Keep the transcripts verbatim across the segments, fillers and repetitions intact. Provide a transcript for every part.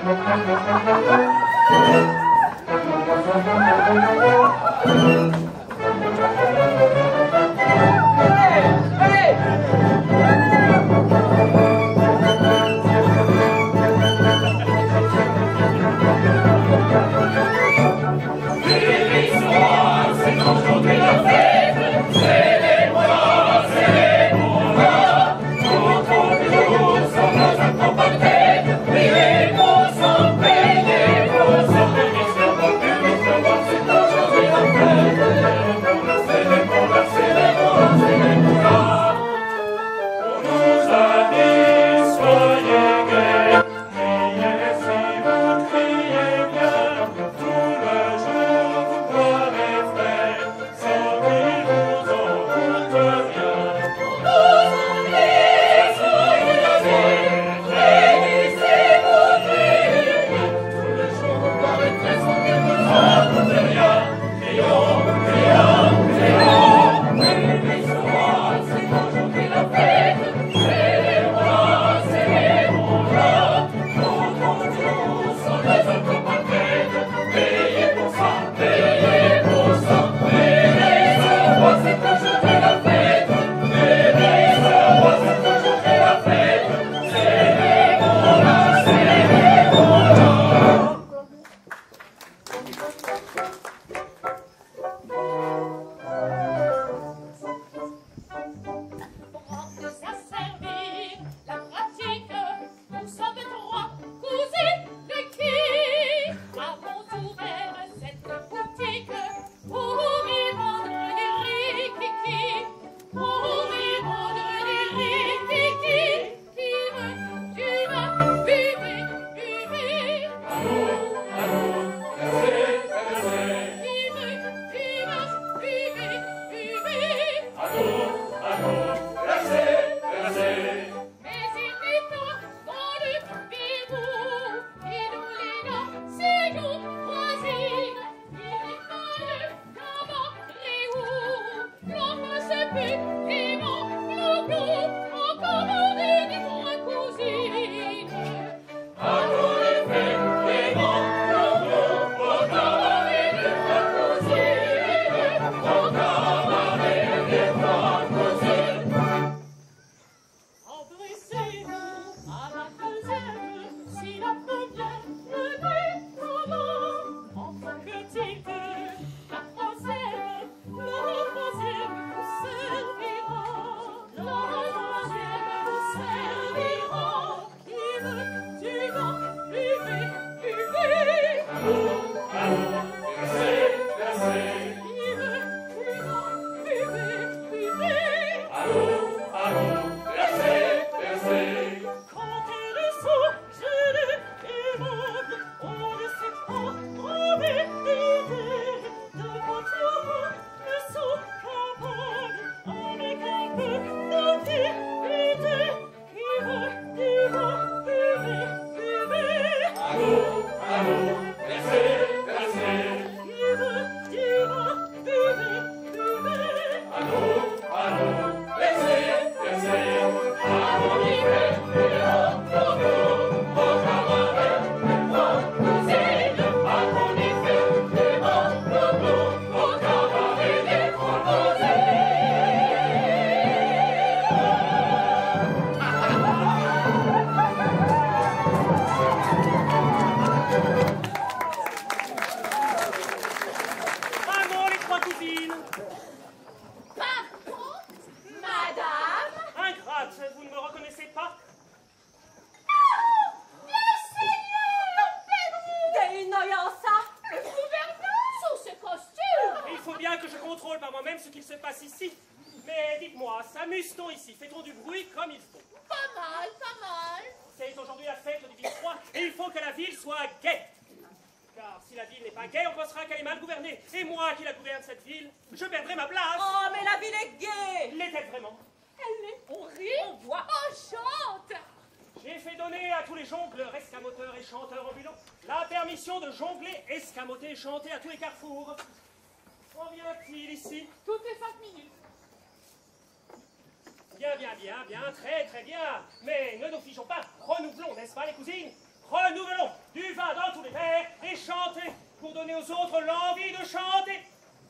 Chanter à tous les carrefours. Quand vient-il ici? Toutes les cinq minutes. Bien, bien, bien, bien, très, très bien. Mais ne nous figeons pas. Renouvelons, n'est-ce pas, les cousines? renouvelons du vin dans tous les verres et chantez pour donner aux autres l'envie de chanter.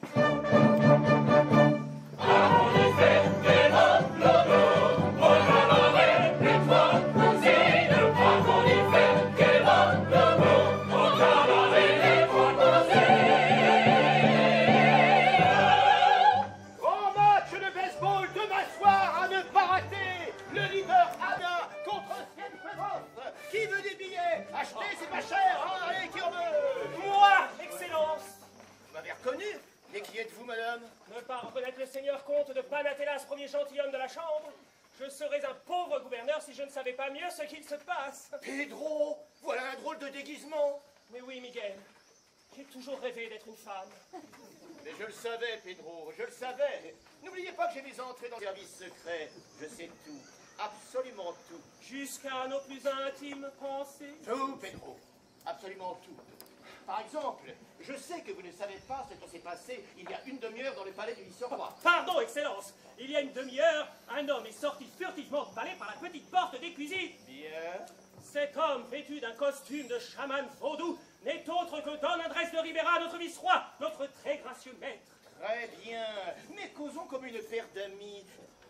Qui veut des billets? Acheter, c'est pas cher, hein? Allez, qui en veut? Moi, Excellence. Vous m'avez reconnu? Mais qui êtes-vous, madame? Ne pas reconnaître le seigneur comte de Panatelas, premier gentilhomme de la chambre? Je serais un pauvre gouverneur si je ne savais pas mieux ce qu'il se passe. Pedro, voilà un drôle de déguisement. Mais oui, Miguel, j'ai toujours rêvé d'être une femme. Mais je le savais, Pedro, je le savais. N'oubliez pas que j'ai mis entrées dans le service secret. Je sais tout, absolument tout. Jusqu'à nos plus intimes pensées. Tout, Pedro, absolument tout. Par exemple, je sais que vous ne savez pas ce qui s'est passé il y a une demi-heure dans le palais du vice-roi. Pardon, Excellence. Il y a une demi-heure, un homme est sorti furtivement du palais par la petite porte des cuisines. Bien. Cet homme, vêtu d'un costume de chaman vaudou, n'est autre que Don Andrés de Ribera, notre vice-roi, notre très gracieux maître. Très bien. Mais causons comme une paire d'amis.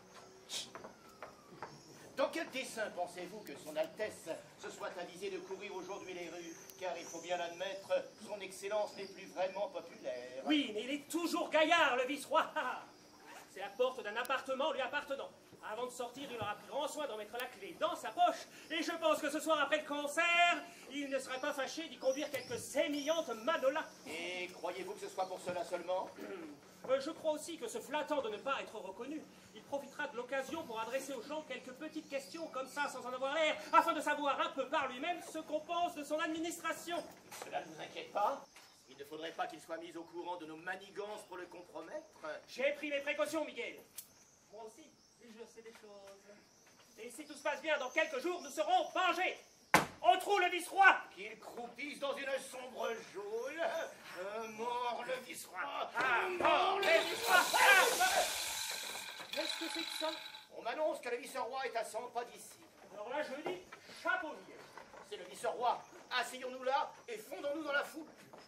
Dans quel dessein pensez-vous que son Altesse se soit avisée de courir aujourd'hui les rues? Car il faut bien l'admettre, son Excellence n'est plus vraiment populaire. Oui, mais il est toujours gaillard, le vice-roi. C'est la porte d'un appartement lui appartenant. Avant de sortir, il aura pris grand soin d'en mettre la clé dans sa poche. Et je pense que ce soir, après le concert, il ne serait pas fâché d'y conduire quelques sémillantes manolas. Et croyez-vous que ce soit pour cela seulement? Euh, je crois aussi que se flattant de ne pas être reconnu, il profitera de l'occasion pour adresser aux gens quelques petites questions comme ça, sans en avoir l'air, afin de savoir un peu par lui-même ce qu'on pense de son administration. Cela ne vous inquiète pas? Il ne faudrait pas qu'il soit mis au courant de nos manigances pour le compromettre. J'ai pris mes précautions, Miguel. Moi aussi, je sais des choses. Et si tout se passe bien, dans quelques jours, nous serons vengés. On trouve le vice-roi. Qu'il croupisse dans une sombre geôle. Euh, mort le vice-roi. Ah, mort le vice-roi. Ah, qu'est-ce que c'est que ça? On m'annonce que le vice-roi est à cent pas d'ici. Alors là, je dis, chapeau, Miguel. C'est le vice-roi. Asseyons-nous là et fondons-nous dans la foule.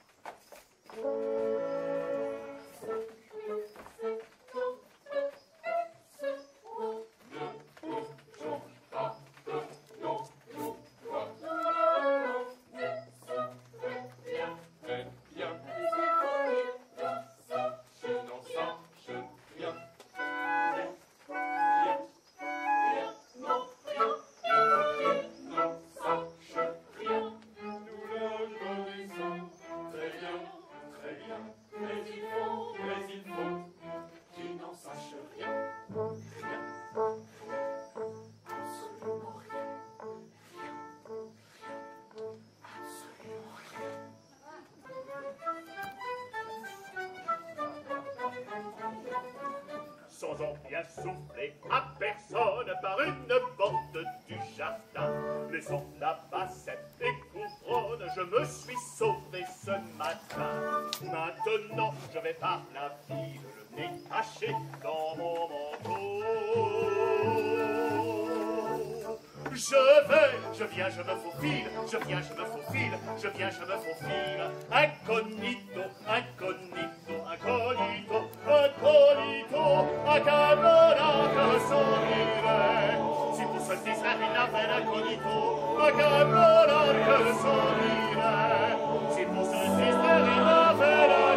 Sans en bien souffler à personne par une porte du jardin. Laissant la bassette et couronne, je me suis sauvé ce matin. Maintenant, je vais par la ville, le nez caché dans mon manteau. Je vais, je viens, je me faufile, je viens, je me faufile, je viens, je me faufile. Incognito, incognito, incognito, incognito, a Carona che sorride. Si tu sentissi in appena incognito, a Carona che sorride. Si tu sentissi in appena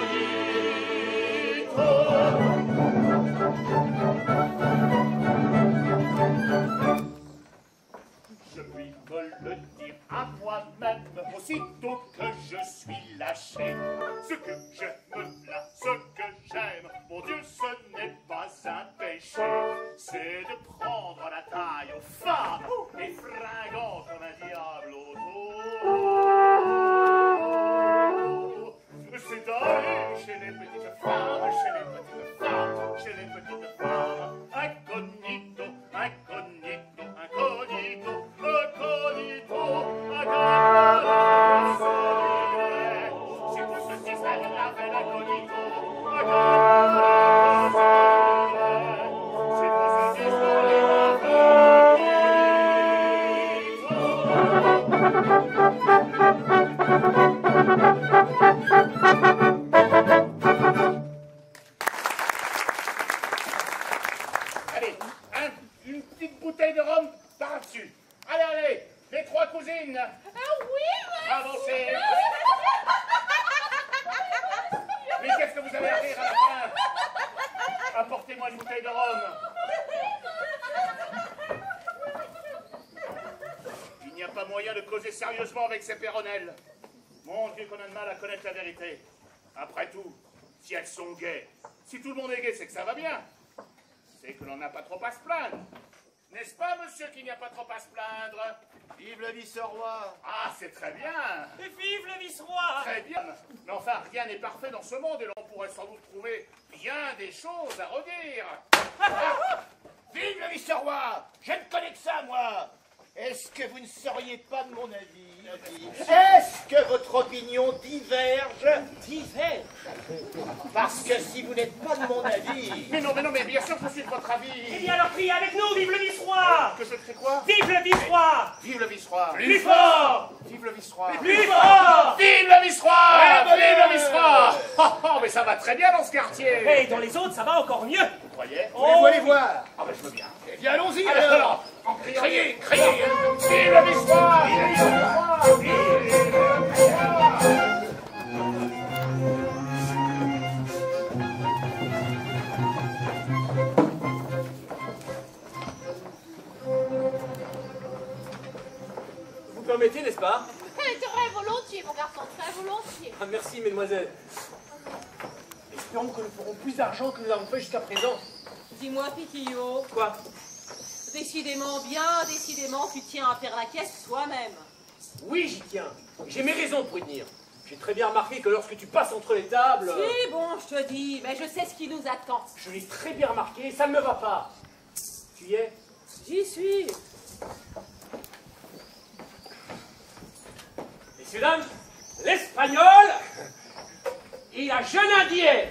Je puis me le dire à moi-même, aussitôt que je suis lâché. Ce que j'aime là, ce que j'aime, mon Dieu, ce n'est pas un péché. C'est de prendre la taille aux femmes et fringant comme un diable au dos. vous allez rire à la fin. Apportez-moi une bouteille de rhum. Il n'y a pas moyen de causer sérieusement avec ces péronnelles. Mon Dieu, qu'on a de mal à connaître la vérité. Après tout, si elles sont gaies, si tout le monde est gai, c'est que ça va bien. C'est que l'on n'a pas trop à se plaindre. N'est-ce pas, monsieur, qu'il n'y a pas trop à se plaindre? Vive le vice-roi! Ah, c'est très bien. Et vive le vice-roi! Très bien. Mais enfin, rien n'est parfait dans ce monde et l'on pourrait sans doute trouver bien des choses à redire. Ah, vive le vice-roi! Je ne connais que ça, moi! Est-ce que vous ne seriez pas de mon avis? Est-ce que votre opinion diverge? Diverge? Parce que si vous n'êtes pas de mon avis... Mais non, mais non, mais bien sûr que je suis de votre Eh avis. bien alors criez avec nous, vive le vice-roi! Que je fais quoi? Vive le vice-roi! Vive le vice-roi. Plus fort! Vive le vice-roi. Plus fort! Vive le vice-roi. Ouais, Vive le ouais. vice-roi. Oh, oh, mais ça va très bien dans ce quartier. Et dans les autres, ça va encore mieux! Vous croyez? Voulez-vous aller voir? Ah ben je veux bien. Eh bien, allons-y Alors, alors! en criant, criez, criez. Vive le vice-roi. Vive le vice-roi. Vive le vice-roi. Vous permettez, n'est-ce pas? Très volontiers, mon garçon, très volontiers. Ah, merci, mesdemoiselles. Espérons que nous ferons plus d'argent que nous avons fait jusqu'à présent. Dis-moi, Piquillot, Quoi? décidément, bien décidément, tu tiens à faire la caisse toi-même. Oui, j'y tiens. J'ai mes raisons pour y tenir. J'ai très bien remarqué que lorsque tu passes entre les tables... Si, bon, je te dis, mais je sais ce qui nous attend. Je l'ai très bien remarqué, ça ne me va pas. Tu y es? J'y suis. Messieurs, dames, l'espagnol et la jeune indienne.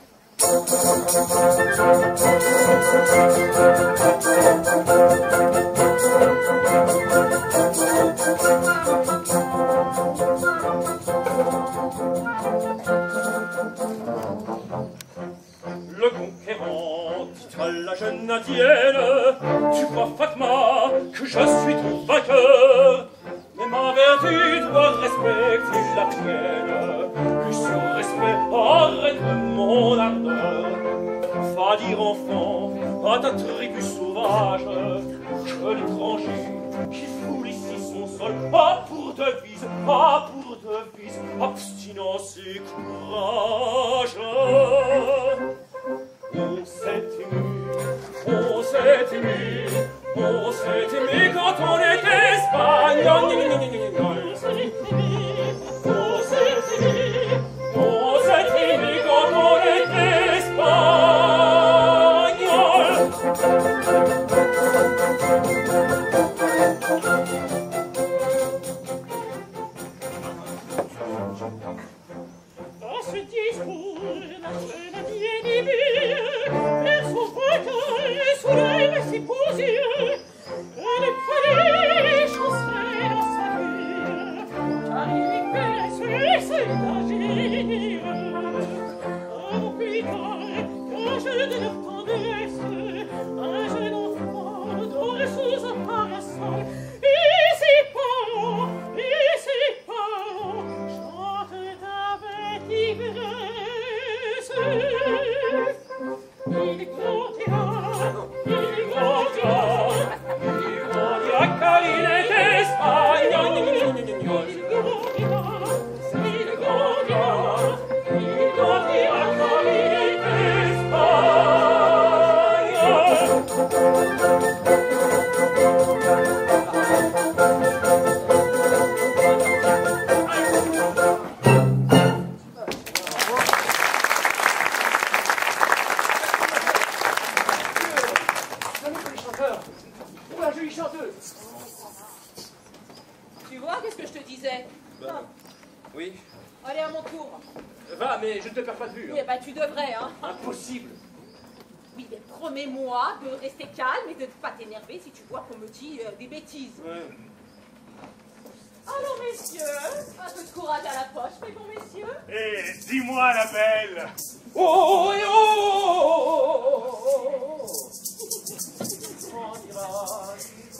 Le conquérant dit à la jeune indienne, tu crois, Fatma, que je suis ton vainqueur, mais ma vertu doit respecter la tienne. Plus sur respect, arrête mon ardeur. Va dire enfant à ta tribu sauvage que l'étranger qui foule ici son sol a pour devise, a pour devise abstinence et courage. On s'est aimé, on s'est aimé, on s'est aimé quand on était espagnol. On s'est aimé, on s'est aimé, on s'est aimé quand on était espagnol. Dans ce discours, la jeune indienne émue, vers son vainqueur, le soleil s'est posé. Elle prenait chancelle dans sa vie, car il lui connaissait d'agir. Un plus tard, quand je de leur tendresse, un jeune enfant dont sous un parasol, et ses parents, et ses parents, chantent avec ivresse. Il grandira, il grandira, Il grandira car il est espagnol. il grandira, il grandira, il Grandira grandira. car il est espagnol. Salut, les chanteurs. Oh, la jolie chanteuse. Tu vois, qu'est-ce que je te disais? Oui. Allez, à mon tour. Va, mais je ne te perds pas de vue. Oui, bah tu devrais, hein. Impossible. Oui, mais promets-moi de rester calme et de ne pas t'énerver si tu vois qu'on me dit euh, des bêtises. Alors, messieurs, un peu de courage à la poche, mes bons messieurs. Eh, dis-moi, la belle. Oh, oh, oh, oh, oh. Grandira.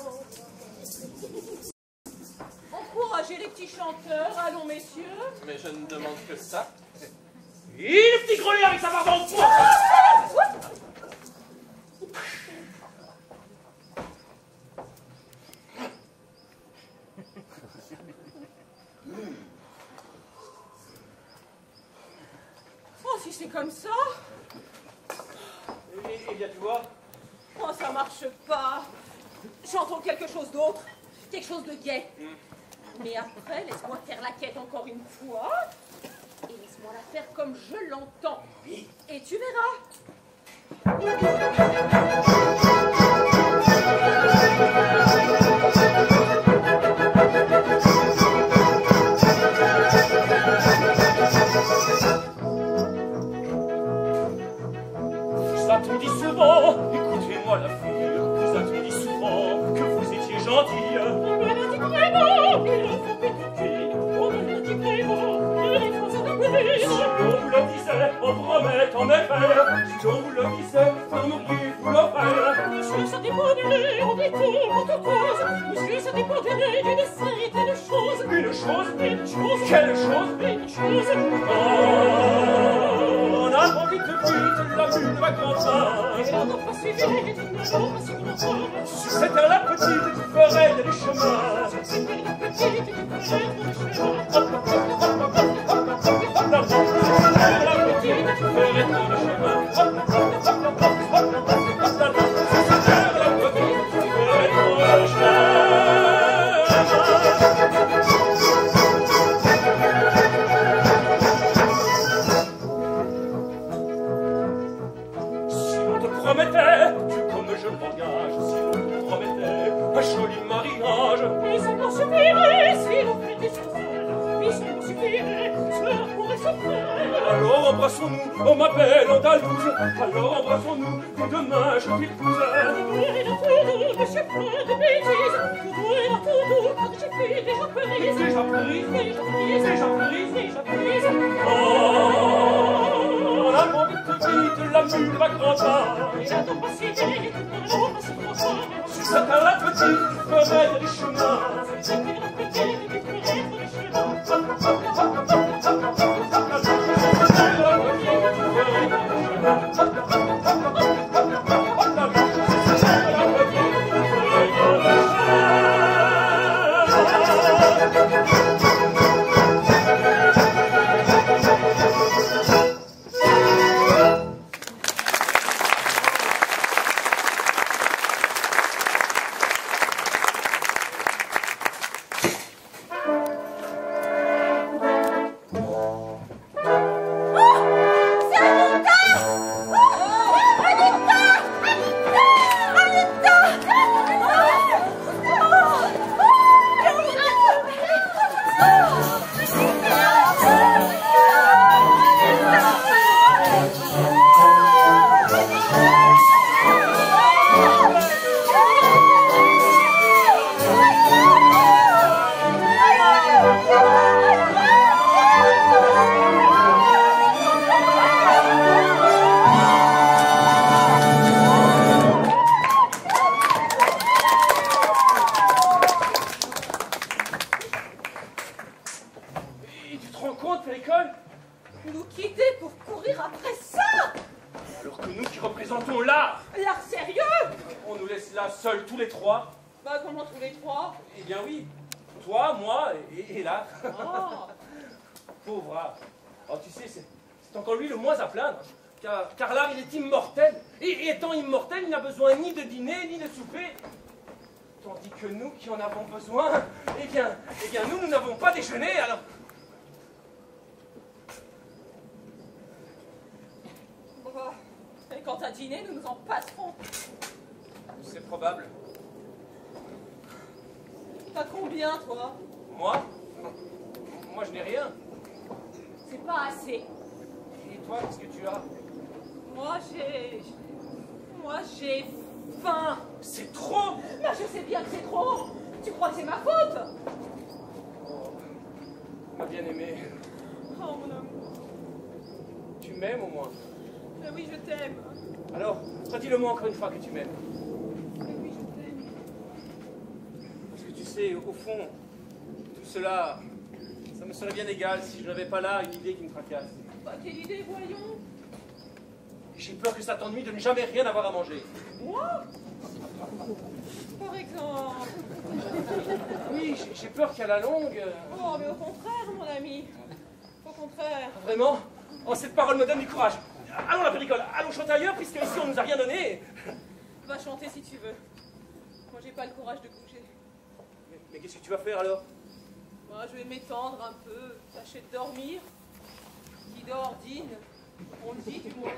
Encouragez les petits chanteurs, allons, messieurs. Mais je ne demande que ça. Et le petit grelet avec avec sa barbe en fond. Oh, si c'est comme ça. Eh, eh bien, tu vois. Oh, ça marche pas. J'entends quelque chose d'autre. Quelque chose de gai. Mm. Mais après, laisse-moi faire la quête encore une fois. Et laisse-moi la faire comme je l'entends. Oui. Et tu verras. Vous a-t-on dit souvent, écoutez-moi la fille, vous a-t-on dit souvent que vous étiez gentille? On me l'a dit vraiment, il en faut pétiter. On me l'a dit vraiment, il est français d'appelé. Si on vous le disait, on promet en effet. Si on vous le disait, fermeriez-vous l'oreille? Monsieur, ça dépendrait, on détourne en toute cause. Monsieur, ça dépendrait d'une certaine chose. Une chose? Une chose. Quelle chose? Une chose. Oh, on a trop vite vite, la mule va grandir. Et on n'a pas suivi, et nous n'allons pas suivre l'enfant. C'était la petite qui ferait des chemins. C'était la petite qui ferait des chemins. La petite qui ferait des chemins. Un joli mariage. Mais ça m'en suffirait si l'on était sincère. Mais ça m'en suffirait, cela pourrait se faire. Alors embrassons-nous, on m'appelle Andalouse. Alors embrassons-nous, et demain je t'épouse. Tout est dans tout doux, monsieur plein de bêtises. Tout est dans tout doux, car j'ai fait déjà prise. Déjà prise, Déjà prise, déjà prise, déjà prise. Oh, la vite vite, la mule va grandir. Et la tombe pas si vite, n'allons pas si prochain. C'était la petite qui ferait des chemins. C'était la petite qui ferait des chemins. Nous quitter pour courir après ça? Alors que nous qui représentons l'art, L'art sérieux? on nous laisse là seuls tous les trois. Bah comment tous les trois? Eh bien oui, toi, moi et, et l'art. Oh. Pauvre art. Oh, tu sais, c'est c'est encore lui le moins à plaindre. Car, car l'art, il est immortel. Et, et étant immortel, il n'a besoin ni de dîner, ni de souper. Tandis que nous qui en avons besoin, eh bien, eh bien nous, nous n'avons pas déjeuné, alors... Bah, et quant à dîner, nous nous en passerons. C'est probable. T'as combien, toi? Moi? Moi, je n'ai rien. C'est pas assez. Et toi, qu'est-ce que tu as? Moi, j'ai... Moi, j'ai faim. C'est trop! Bah, je sais bien que c'est trop. Tu crois que c'est ma faute? Oh, ma bien-aimée, Oh, mon amour. tu m'aimes au moins. Mais oui, je t'aime. Alors, redis-le-moi encore une fois que tu m'aimes. Mais oui, je t'aime. Parce que tu sais, au fond, tout cela, ça me serait bien égal si je n'avais pas là une idée qui me tracasse. Bah, quelle idée, voyons. J'ai peur que ça t'ennuie de ne jamais rien avoir à manger. Moi? Par exemple. Oui, j'ai- j'ai peur qu'à la longue... euh, Oh, mais au contraire, mon ami. Au contraire. Vraiment? Oh, cette parole me donne du courage. Allons, la péricole, allons chanter ailleurs, puisque ici on nous a rien donné. Va chanter si tu veux. Moi, j'ai pas le courage de bouger. Mais, mais qu'est-ce que tu vas faire alors? Moi, je vais m'étendre un peu, tâcher de dormir. Qui dort, dîne. On le dit, du moins.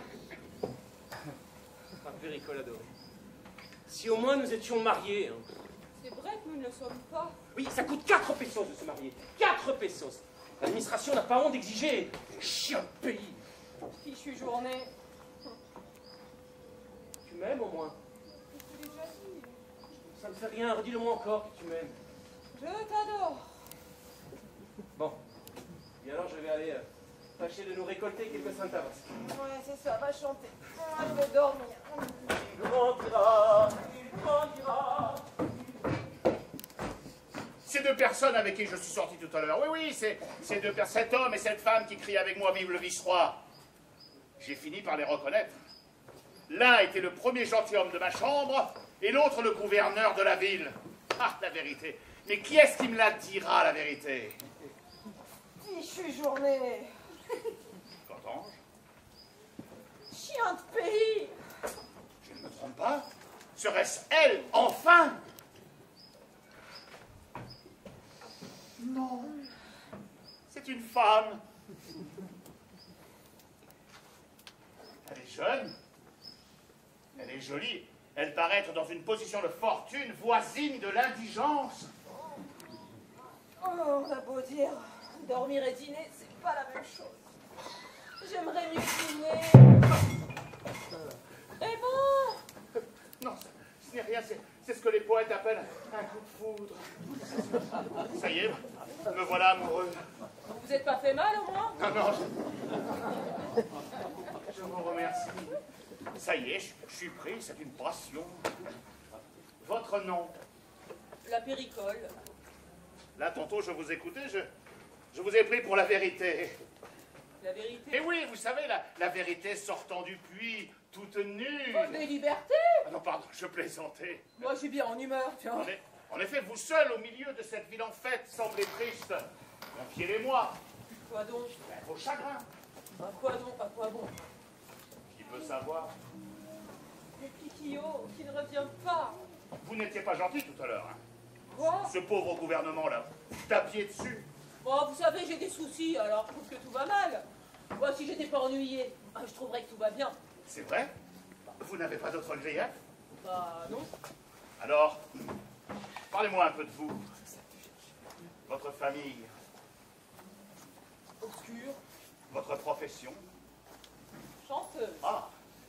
Ma péricole adorée. Si au moins nous étions mariés. Hein. C'est vrai que nous ne le sommes pas. Oui, ça coûte quatre pesos de se marier. quatre pesos. L'administration n'a pas honte d'exiger. Chien de pays. Fichue journée. Tu m'aimes au moins? Je t'ai déjà dit. Ça ne fait rien, redis-le-moi encore que tu m'aimes. Je t'adore. Bon. Et alors je vais aller euh, tâcher de nous récolter quelques centavos. Ouais, c'est ça, va chanter. Moi, je vais dormir. Il grandira, il grandira. Ces deux personnes avec qui je suis sorti tout à l'heure, oui, oui, c'est ces deux per- cet homme et cette femme qui crient avec moi « Vive le vice-roi ». J'ai fini par les reconnaître. L'un était le premier gentilhomme de ma chambre et l'autre le gouverneur de la ville. Ah, la vérité. Mais qui est-ce qui me la dira, la vérité? Fichue journée. Qu'entends-je? Chien de pays. Je ne me trompe pas. Serait-ce elle, enfin? Non. C'est une femme. Elle est jeune. Elle est jolie. Elle paraît être dans une position de fortune voisine de l'indigence. Oh, on a beau dire, dormir et dîner, c'est pas la même chose. J'aimerais mieux dîner. Eh bon? Non, ce, ce n'est rien. C'est c'est ce que les poètes appellent un coup de foudre. Ça y est, me voilà amoureux. Vous êtes pas fait mal au moins? Non, non, je... je vous remercie. Ça y est, je, je suis pris, c'est une passion. Votre nom? La péricole. Là, tantôt, je vous écoutais, je, je vous ai pris pour la vérité. La vérité. Et oui, vous savez, la, la vérité sortant du puits, toute nue. Oh, des libertés. Ah non, pardon, je plaisantais. Moi, je suis bien en humeur, tiens. En, est- en effet, vous seul, au milieu de cette ville en fête, semblez triste. Confiez-les-moi. Quoi donc? Ben, vos chagrins. À quoi donc? À quoi bon? Qui peut savoir? Le Kikio qui ne revient pas. Vous n'étiez pas gentil tout à l'heure, hein. Quoi? Ce pauvre gouvernement-là, vous tapiez dessus. Bon, vous savez, j'ai des soucis, alors je trouve que tout va mal. Moi, si j'étais pas ennuyée, ah, je trouverais que tout va bien. C'est vrai? Vous n'avez pas d'autre grief? Bah, non. Alors, parlez-moi un peu de vous. Votre famille, Obscur, votre profession. chanteuse. Ah,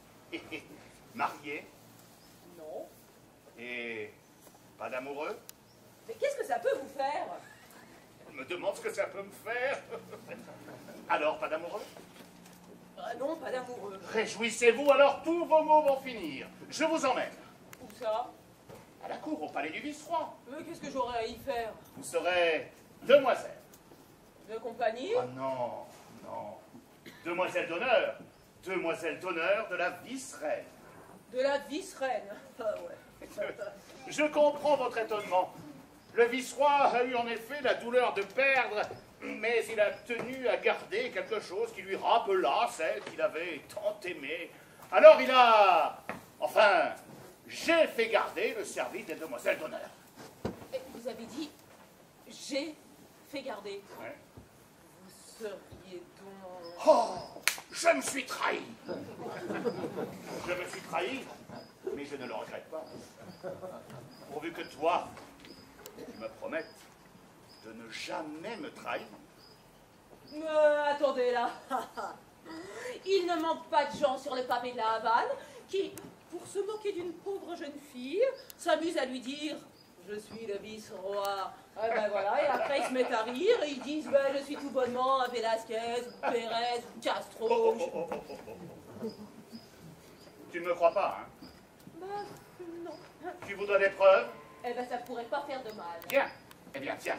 marié Non. et pas d'amoureux? Mais qu'est-ce que ça peut vous faire? On me demande ce que ça peut me faire. Alors, pas d'amoureux? Ah non, pas d'amoureux. Réjouissez-vous, alors tous vos mots vont finir. Je vous emmène. Où ça? À la cour, au palais du vice-roi. Mais qu'est-ce que j'aurais à y faire? Vous serez demoiselle. De compagnie? Ah non, non. Demoiselle d'honneur. Demoiselle d'honneur de la vice-reine. De la vice-reine. Ah ouais. Je comprends votre étonnement. Le vice-roi a eu en effet la douleur de perdre, mais il a tenu à garder quelque chose qui lui rappela celle qu'il avait tant aimée. Alors il a... Enfin, j'ai fait garder le service des demoiselles d'honneur. Et vous avez dit, j'ai fait garder. Ouais. Vous seriez donc... Oh, je me suis trahi. Je me suis trahi, mais je ne le regrette pas. Pourvu que toi, tu me promettes de ne jamais me trahir. Mais attendez là. Il ne manque pas de gens sur le pavé de la Havane qui, pour se moquer d'une pauvre jeune fille, s'amusent à lui dire « Je suis le vice-roi ». Ah ben voilà, et après ils se mettent à rire et ils disent ben, « Je suis tout bonnement un Velasquez, Pérez, Castro. Oh, oh, oh, oh, oh, oh. Tu ne me crois pas, hein? Bah non. Tu voudrais des preuves? Eh ben ça pourrait pas faire de mal. Tiens. Eh bien, tiens.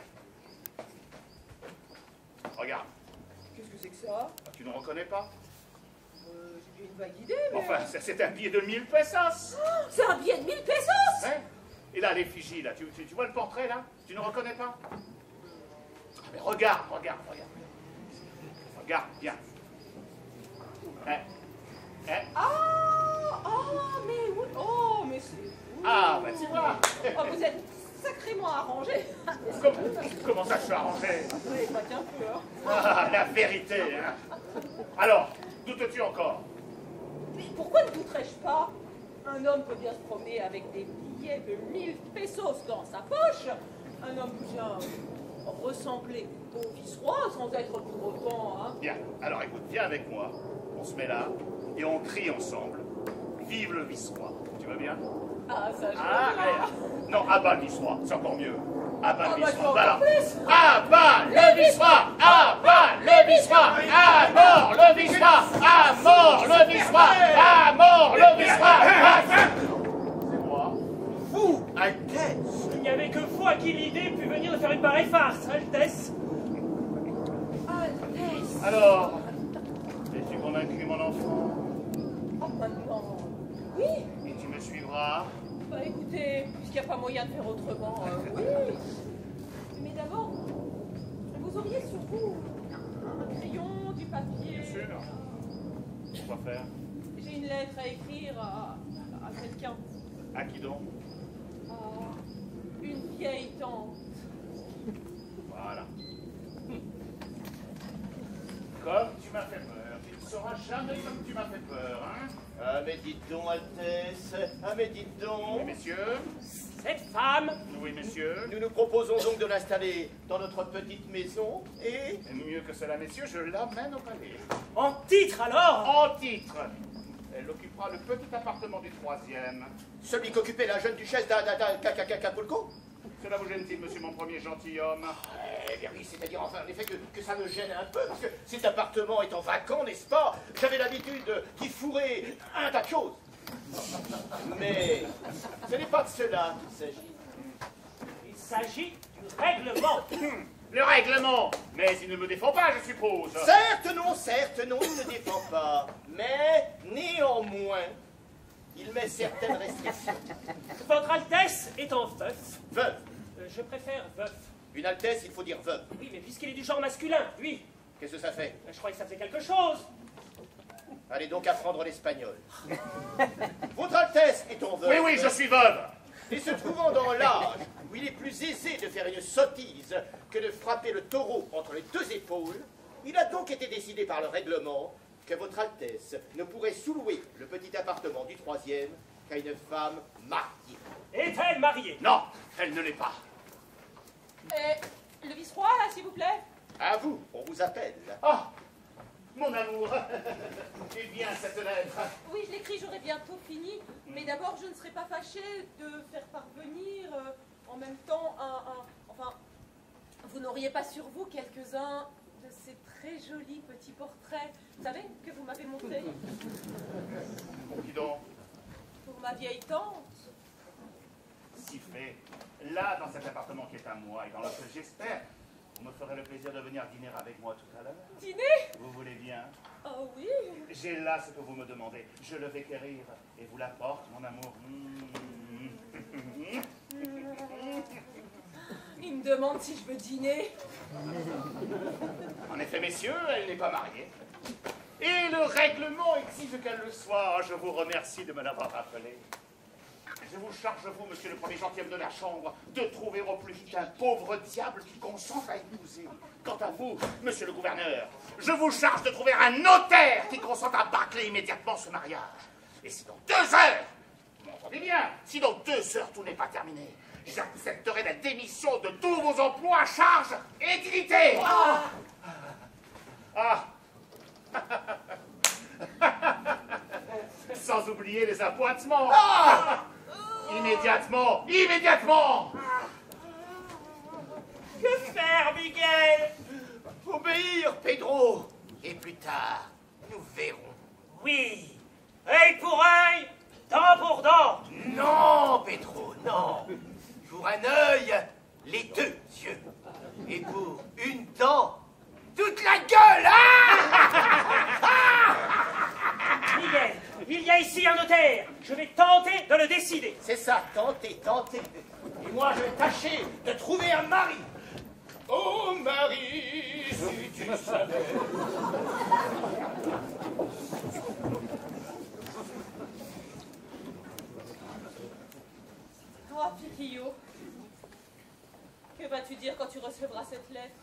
Regarde. Qu'est-ce que c'est que ça? Tu ne reconnais pas? euh, J'ai bien va guider, mais... Enfin, ça, c'est un billet de mille pesos. Oh, c'est un billet de mille pesos. Hein? Et là, l'effigie, là, tu, tu, tu vois le portrait, là? Tu ne reconnais pas? Mais regarde, regarde, regarde. Regarde, bien. Hein? Hein? Ah, oh, mais oui, oh, mais c'est vous. Ah, bah tu vois. Oh, vous êtes sacrément arrangé. Comment, comment ça, je suis arrangé? Oui, pas qu'un peu, hein. Ah, la vérité, hein. Alors, doutes-tu encore? Mais pourquoi ne douterais-je pas? Un homme peut bien se promener avec des billets de mille pesos dans sa poche. Un homme peut bien ressembler au vice-roi sans être pour autant, hein. Bien, alors écoute, viens avec moi. On se met là et on crie ensemble. Vive le vice-roi. Tu vas bien? Ah, ça, je Ah, veux bien. allez. Non, abat le vice-roi, c'est encore mieux. Abat Ah, le bah, vice-roi. je Voilà. veux encore plus. Abat le vice-roi! Abat le vice-roi! À mort le vice-roi! À mort le vice-roi! À mort le vice-roi! C'est moi. Vous, Altesse! Il n'y avait que vous à qui l'idée put venir de faire une pareille farce, Altesse. Altesse. Alors, es-tu convaincu, mon enfant? Oh, maintenant, oui. Et tu me suivras? Bah écoutez, puisqu'il n'y a pas moyen de faire autrement, euh, oui. Mais d'abord, vous auriez sur vous un crayon, du papier. Bien sûr. Quoi faire? J'ai une lettre à écrire à, à quelqu'un. À qui donc? À une vieille tante. Voilà. Comme tu m'as fait peur, tu ne sauras jamais comme tu m'as fait peur, hein? Ah, mais dites donc, Altesse! Ah, mais dites Oui, donc! messieurs? Cette femme, Oui, messieurs? Nous nous proposons donc de l'installer dans notre petite maison et... Et mieux que cela, messieurs, je l'amène au palais. en titre alors. En titre, elle occupera le petit appartement du troisième. Celui qu'occupait la jeune duchesse d'Acapulco? Cela vous gêne-t-il, monsieur mon premier gentilhomme? Eh bien oui, c'est-à-dire enfin en effet que, que ça me gêne un peu, parce que cet appartement étant vacant, n'est-ce pas? J'avais l'habitude d'y fourrer un tas de choses. Mais ce n'est pas de cela qu'il s'agit. Il s'agit du règlement. Le règlement! Mais il ne me défend pas, je suppose. Certes non, certes non, il ne défend pas. Mais néanmoins, il met certaines restrictions. Votre Altesse étant veuf, Veuve. euh, je préfère veuf. Une altesse, il faut dire veuve. Oui, mais puisqu'il est du genre masculin, lui, Qu'est-ce que ça fait? je croyais que ça faisait quelque chose. Allez donc apprendre l'espagnol. Votre Altesse étant veuve. Oui, oui, je suis veuve. Et se trouvant dans l'âge où il est plus aisé de faire une sottise que de frapper le taureau entre les deux épaules, il a donc été décidé par le règlement que votre Altesse ne pourrait sous-louer le petit appartement du troisième qu'à une femme mariée. Est-elle mariée? Non, elle ne l'est pas. Et le vice-roi, là, s'il vous plaît? À vous, on vous appelle. Ah, mon amour. Eh bien, cette lettre. Oui, je l'écris, j'aurai bientôt fini. Mais d'abord, je ne serais pas fâchée de faire parvenir euh, en même temps un, un... Enfin, vous n'auriez pas sur vous quelques-uns de ces très jolis petits portraits, vous savez, que vous m'avez montrés Qui donc? pour ma vieille tante. Si fait. Là, dans cet appartement qui est à moi et dans lequel j'espère, vous me ferez le plaisir de venir dîner avec moi tout à l'heure. Dîner? Vous voulez bien? Oh oui. J'ai là ce que vous me demandez. Je le vais quérir et vous l'apporte, mon amour. Il me demande si je veux dîner. En effet, messieurs, elle n'est pas mariée. Et le règlement exige qu'elle le soit. Je vous remercie de me l'avoir rappelé. Je vous charge, vous, monsieur le premier gentilhomme de la chambre, de trouver au plus vite un pauvre diable qui consente à épouser. Quant à vous, monsieur le gouverneur, je vous charge de trouver un notaire qui consente à bâcler immédiatement ce mariage. Et si dans deux heures, vous m'entendez bien, si dans deux heures tout n'est pas terminé, j'accepterai la démission de tous vos emplois, charges et dignités. Ah, ah. Sans oublier les appointements. Ah. Immédiatement, immédiatement. Que faire, Miguel? Obéir, Pedro. Et plus tard, nous verrons. Oui, œil pour œil, dent pour dent. Non, Pedro, non. Pour un œil, les deux yeux. Et pour une dent, toute la gueule, hein? Miguel, Il y a ici un notaire. Je vais tenter de le décider. C'est ça, tentez, tentez. Et moi, je vais tâcher de trouver un mari. Oh, Marie, si tu savais. Oh, Piquillot, que vas-tu dire quand tu recevras cette lettre?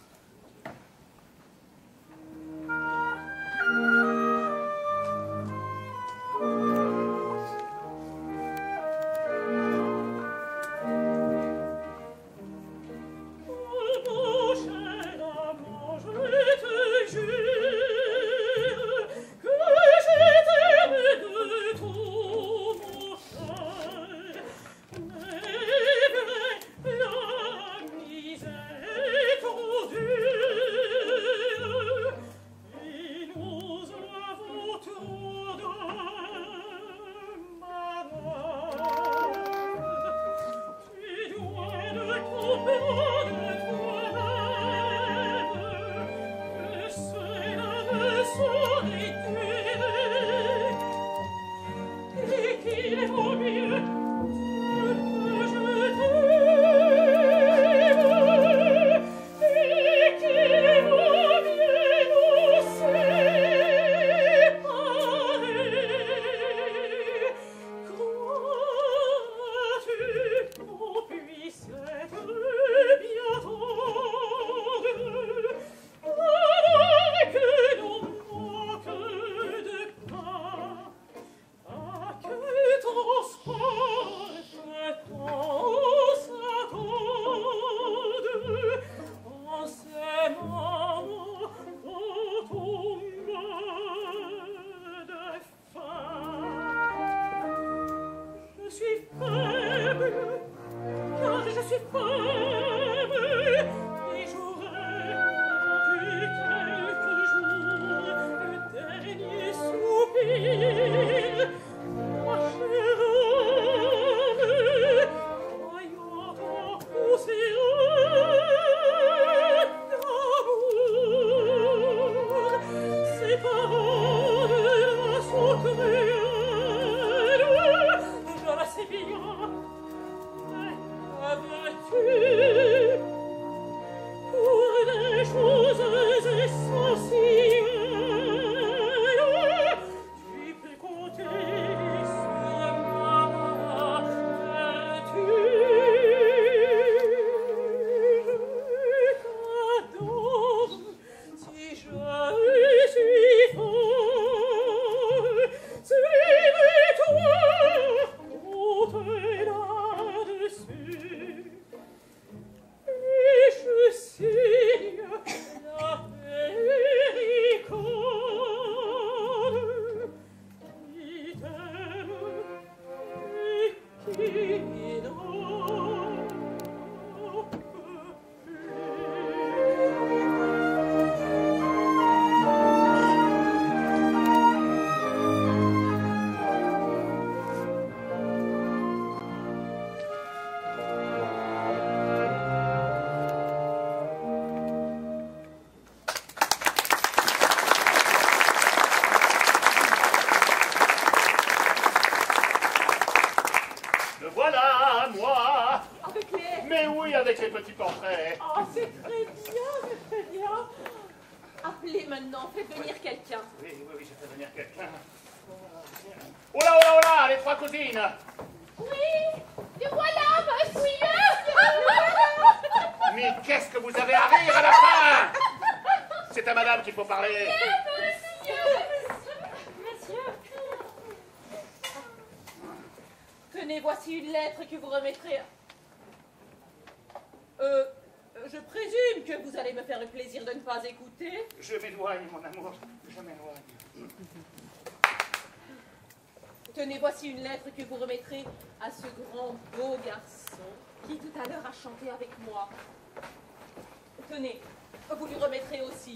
Tenez, voici une lettre que vous remettrez à... Euh, je présume que vous allez me faire le plaisir de ne pas écouter. Je m'éloigne, mon amour, je m'éloigne. Tenez, voici une lettre que vous remettrez à ce grand beau garçon qui tout à l'heure a chanté avec moi. Tenez, vous lui remettrez aussi.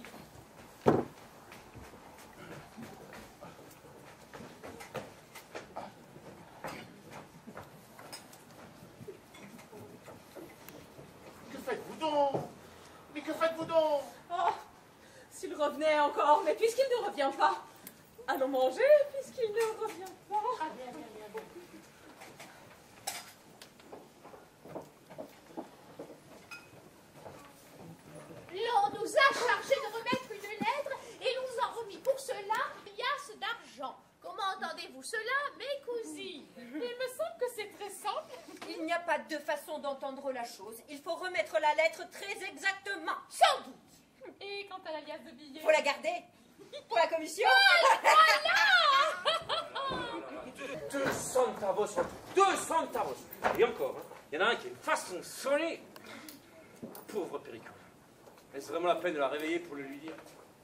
Que faites-vous donc? Mais que faites-vous donc? Oh, s'il revenait encore, mais puisqu'il ne revient pas, allons manger, puisqu'il ne revient pas. Ah, bien, bien, bien, bien. L'on nous a chargé de remettre une lettre et nous en remis pour cela une liasse d'argent. Comment entendez-vous cela, mes cousines? Il me semble que c'est très simple. Il n'y a pas deux façons d'entendre la chose. Il faut remettre la lettre très exactement. Sans doute. Et quant à la liasse de billets? Faut la garder pour la commission. Deux centavos, deux centavos. Et encore, hein, il y en a un qui a une façon de sonner. Pauvre Péricole. Est-ce vraiment la peine de la réveiller pour le lui dire?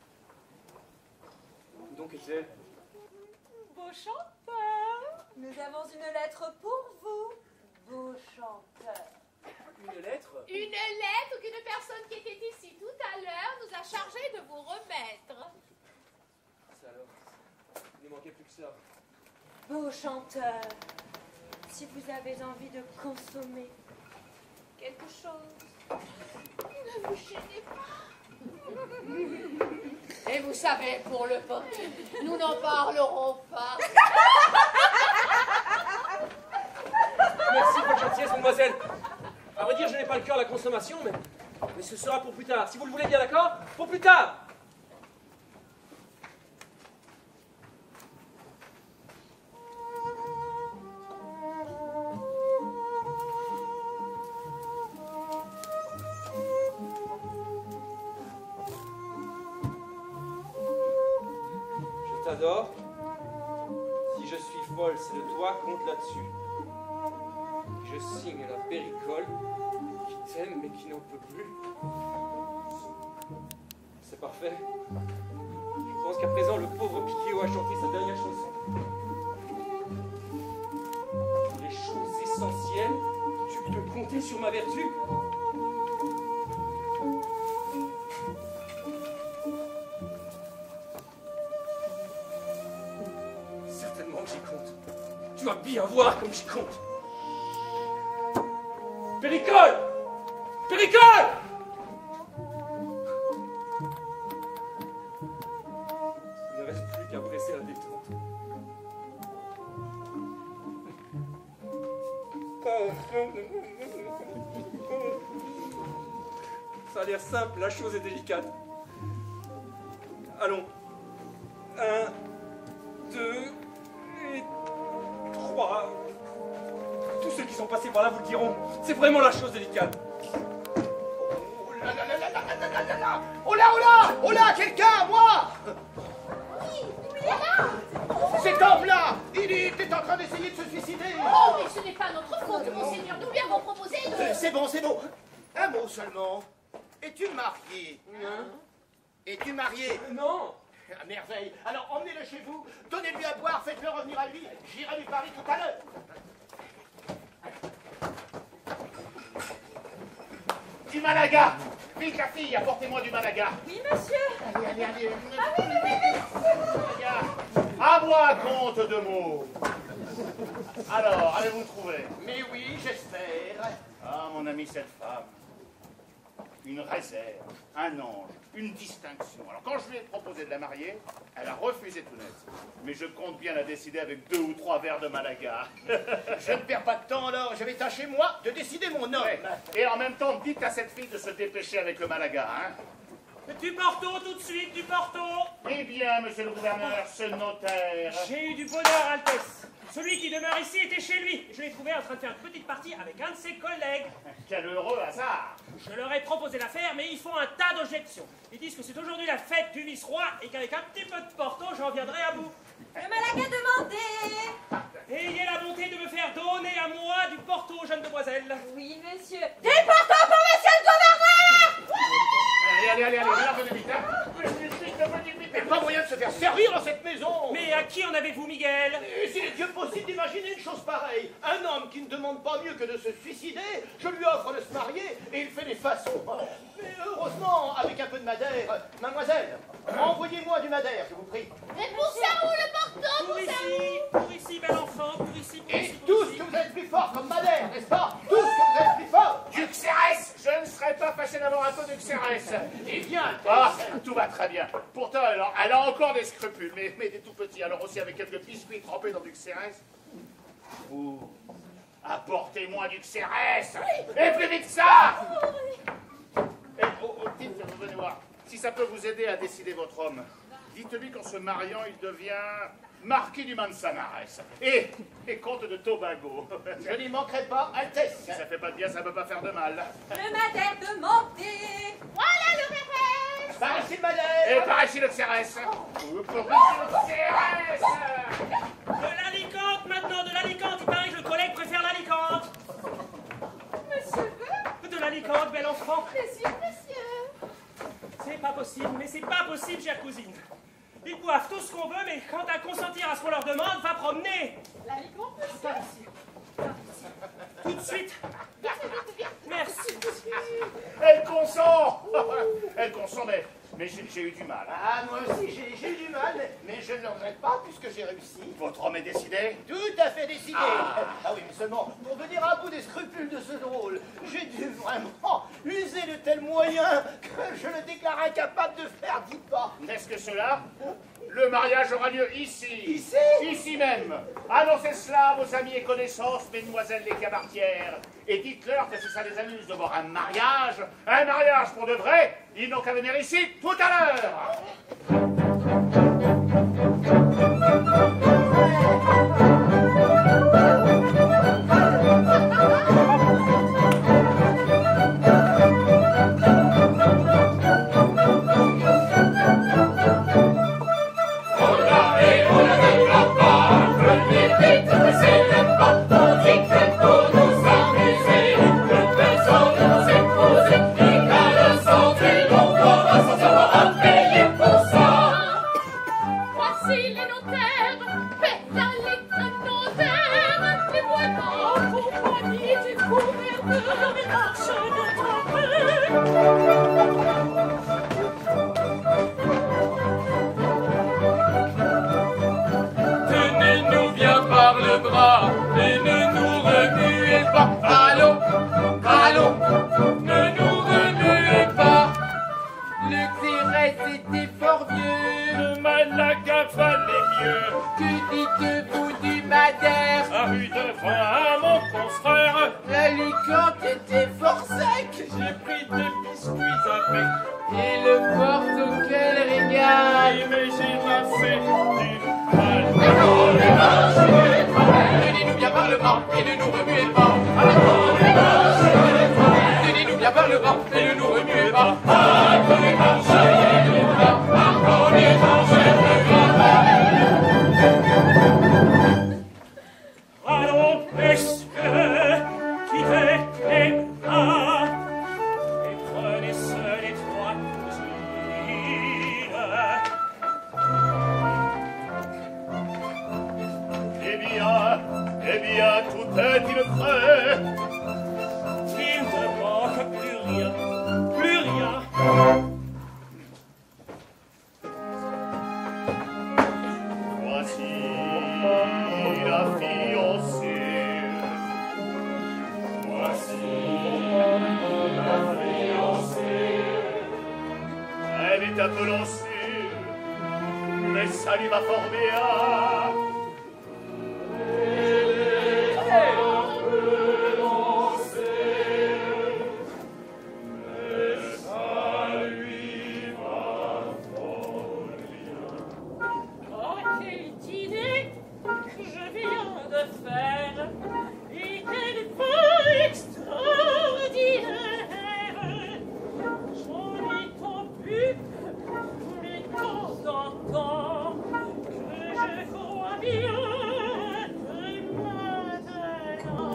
Où donc est-elle? Beau chanteur. Nous avons une lettre pour vous, beau chanteur. Une lettre? Une lettre qu'une personne qui était ici tout à l'heure nous a chargé de vous remettre. Ça alors, il ne manquait plus que ça. Beau chanteur, si vous avez envie de consommer quelque chose. Ne vous gênez pas. Et vous savez, pour le pot, nous n'en parlerons pas. Merci, votre gentillesse, mademoiselle. À vrai dire, je n'ai pas le cœur à la consommation, mais, mais ce sera pour plus tard. Si vous le voulez bien, d'accord? Pour plus tard. Je t'adore. Si je suis folle, c'est de toi, compte là-dessus. Je signe la Péricole, qui t'aime mais qui n'en peut plus. C'est parfait. Je pense qu'à présent, le pauvre Piquéo a chanté sa dernière chanson. Les choses essentielles, tu peux compter sur ma vertu. Certainement que j'y compte. Tu vas bien voir comme j'y compte. Péricole! Péricole! Il ne reste plus qu'à presser la détente. Ça a l'air simple, la chose est délicate. Allons. Un, deux et trois. Tous ceux qui sont passés par là vous le diront. C'est vraiment la chose délicate. Oh là là là là là là là là là. Oh là, oh là, oh là, quelqu'un, moi. Oui, il est là. Cet homme-là, il était en train d'essayer de se suicider. Oh, mais ce n'est pas notre faute, monseigneur. Nous lui avons proposé de... Euh, C'est bon, c'est bon. Un mot seulement. Es-tu marié? Hein? Es-tu marié? Non. À merveille. Alors emmenez-le chez vous, donnez-lui à boire, faites-le revenir à lui. J'irai lui parler tout à l'heure. Du Malaga. Vite la fille, apportez-moi du Malaga. Oui, monsieur. Allez, allez, allez. Ah oui, oui, oui, oui. Malaga. À moi, compte de mots. Alors, avez-vous trouvé? Mais oui, j'espère. Ah, mon ami, cette femme. Une réserve, un ange, une distinction. Alors, quand je lui ai proposé de la marier, elle a refusé tout net. Mais je compte bien la décider avec deux ou trois verres de Malaga. Je ne perds pas de temps, alors. Je vais tâcher, moi, de décider mon homme. Ouais. Et en même temps, dites à cette fille de se dépêcher avec le Malaga, hein. Du Porto, tout de suite, du Porto. Eh bien, monsieur le gouverneur, ce notaire... J'ai eu du bonheur, Altesse. Celui qui demeure ici était chez lui. Je l'ai trouvé en train de faire une petite partie avec un de ses collègues. Quel heureux hasard. Je leur ai proposé l'affaire, mais ils font un tas d'objections. Ils disent que c'est aujourd'hui la fête du vice-roi et qu'avec un petit peu de Porto, j'en viendrai à bout. Le Malaga demandé. Ayez la bonté de me faire donner à moi du Porto, jeune demoiselle. Oui, monsieur. Des Porto pour monsieur le gouverneur. Allez, allez, allez, allez, là, venez vite, hein. Venez vite, venez vite. Mais pas moyen de se faire servir dans cette maison. Mais à qui en avez-vous, Miguel? Et s'il est Dieu possible d'imaginer une chose pareille, un homme qui ne demande pas mieux que de se suicider, je lui offre de se marier et il fait des façons. Mais heureusement, avec un peu de madère. Mademoiselle, envoyez-moi du madère, je vous prie. Mais pour ça où le Porto? Pour Pour ça ici, pour ici, bel enfant, pour ici, pour Et ici, pour tous ici. que vous êtes plus fort comme madère, n'est-ce pas? Tous que vous êtes plus fort. Du Xérès! Je ne serais pas fâché d'avoir un peu de Xérès. Eh bien, Ah, tout va très bien. Pourtant, elle alors, elle a encore des scrupules, mais, mais des tout petits. Alors aussi avec quelques biscuits trempés dans du xérès. Vous, apportez-moi du xérès. Et plus vite que ça. Et, oh, oh, dites, venez voir. Si ça peut vous aider à décider votre homme, dites-lui qu'en se mariant, il devient marquis du Manzanares et, et comte de Tobago. Je n'y manquerai pas, Altesse. Si ça fait pas de bien, ça peut pas faire de mal. Le madère de monter. Voilà le revers. Par ici le madère. Et par ici le xérès. Oh, par ici le xérès. De l'Alicante maintenant, de l'Alicante. Il paraît que le collègue préfère l'Alicante. Monsieur veut? De l'Alicante, bel enfant. Plaisir, monsieur. C'est pas possible, mais c'est pas possible, chère cousine. Ils boivent tout ce qu'on veut, mais quant à consentir à ce qu'on leur demande, va promener. L'Alicante, monsieur? Par ici. Tout de suite. Merci. Elle consent. Elle consent, mais, mais j'ai j'ai eu du mal. Ah, moi aussi, j'ai j'ai eu du mal, mais, mais je ne le regrette pas puisque j'ai réussi. Votre homme est décidé? Tout à fait décidé. Ah. Ah oui, mais seulement, pour venir à bout des scrupules de ce drôle, j'ai dû vraiment user de tels moyens que je le déclare incapable de faire dix pas. N'est-ce que cela? Le mariage aura lieu ici. Ici? Ici même. Annoncez cela à vos amis et connaissances, mesdemoiselles les cabaretières. Et dites-leur que si ça les amuse de voir un mariage, un mariage pour de vrai, ils n'ont qu'à venir ici tout à l'heure. Tenez-nous bien par le bras et ne nous remuez pas. Allons, allons, ne nous remuez pas. Le xérès était fort vieux, le Malaga valait mieux. Que dites-vous du madère? À rue de vin à mon confrère. L'Alicante était fort sec, j'ai pris des biscuits avec. Et le porte auquel régale, mais j'ai pas fait du mal. Tenez-nous bien par le bras et ne nous remuez pas. Tenez-nous bien par le bras et ne nous remuez pas. Allons, messieurs, quittez les bras et prenez seuls les trois cousines. Eh bien, eh bien, tout est-il prêt? Il ne manque plus rien, plus rien. Voici la fiancée. Voici la fiancée. Elle est un peu lancée, mais ça lui va fort bien. Oh, quelle idée que je viens de faire! Et quelle folie extraordinaire! J'en ai tant bu, mais tant en temps, que je crois bien que maintenant,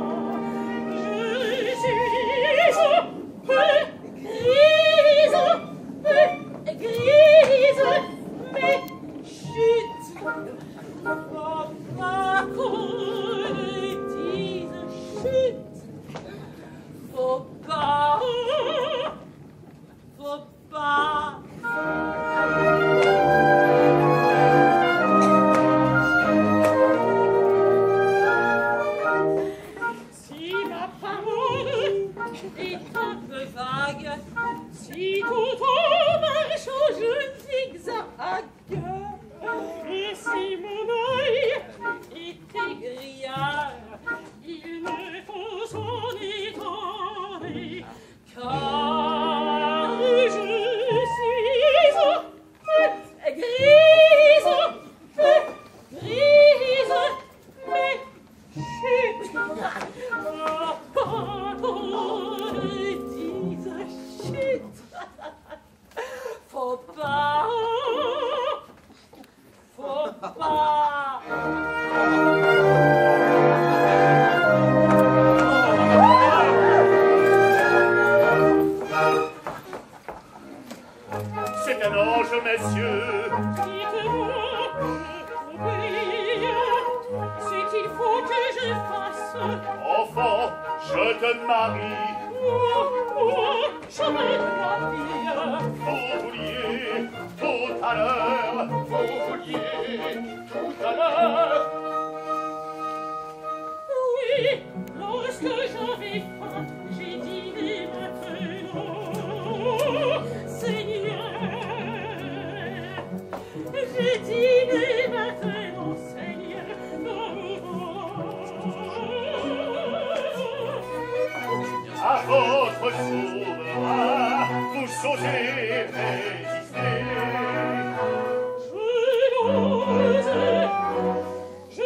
je suis peu grise, peu grise, mais chut! Papa, Enfant, je te marie. Moi, moi, jamais de la vie. Vous vouliez tout à l'heure, vous vouliez tout à l'heure. Oui, lorsque j'avais faim, j'ai dîné maintenant. Seigneur, j'ai dîné maintenant, Seigneur. À votre souverain, vous osez résister. Je n'ose, je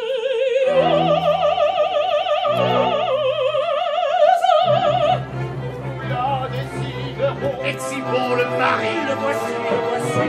n'ose. La décideront. Et si bon le mari, le voici, le voici.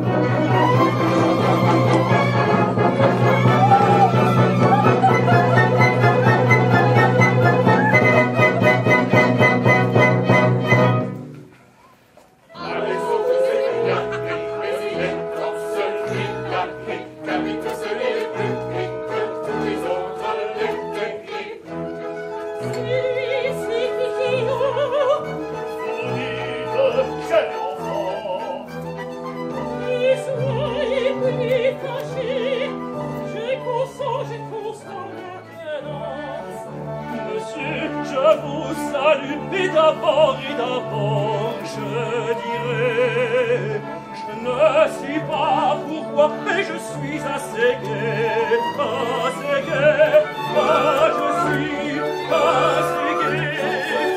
Et d'abord, et d'abord, je dirais, je ne sais pas pourquoi, mais je suis assez gai, assez gai, ah, je suis assez gai.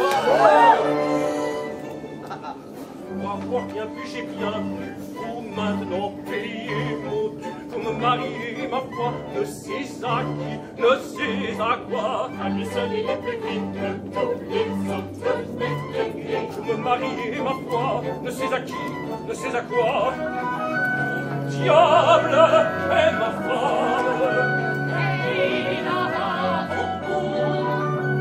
Trois fois bien vu, j'ai bien vu, vous maintenant payez mon dû, vous me mariez, ma foi, ne sais à qui, ne sais à quoi, à lui seul il est plus vite que tous les autres. Je me marie, ma foi, ne sais à qui, ne sais à quoi. Diable est ma femme. Et là-bas au bout.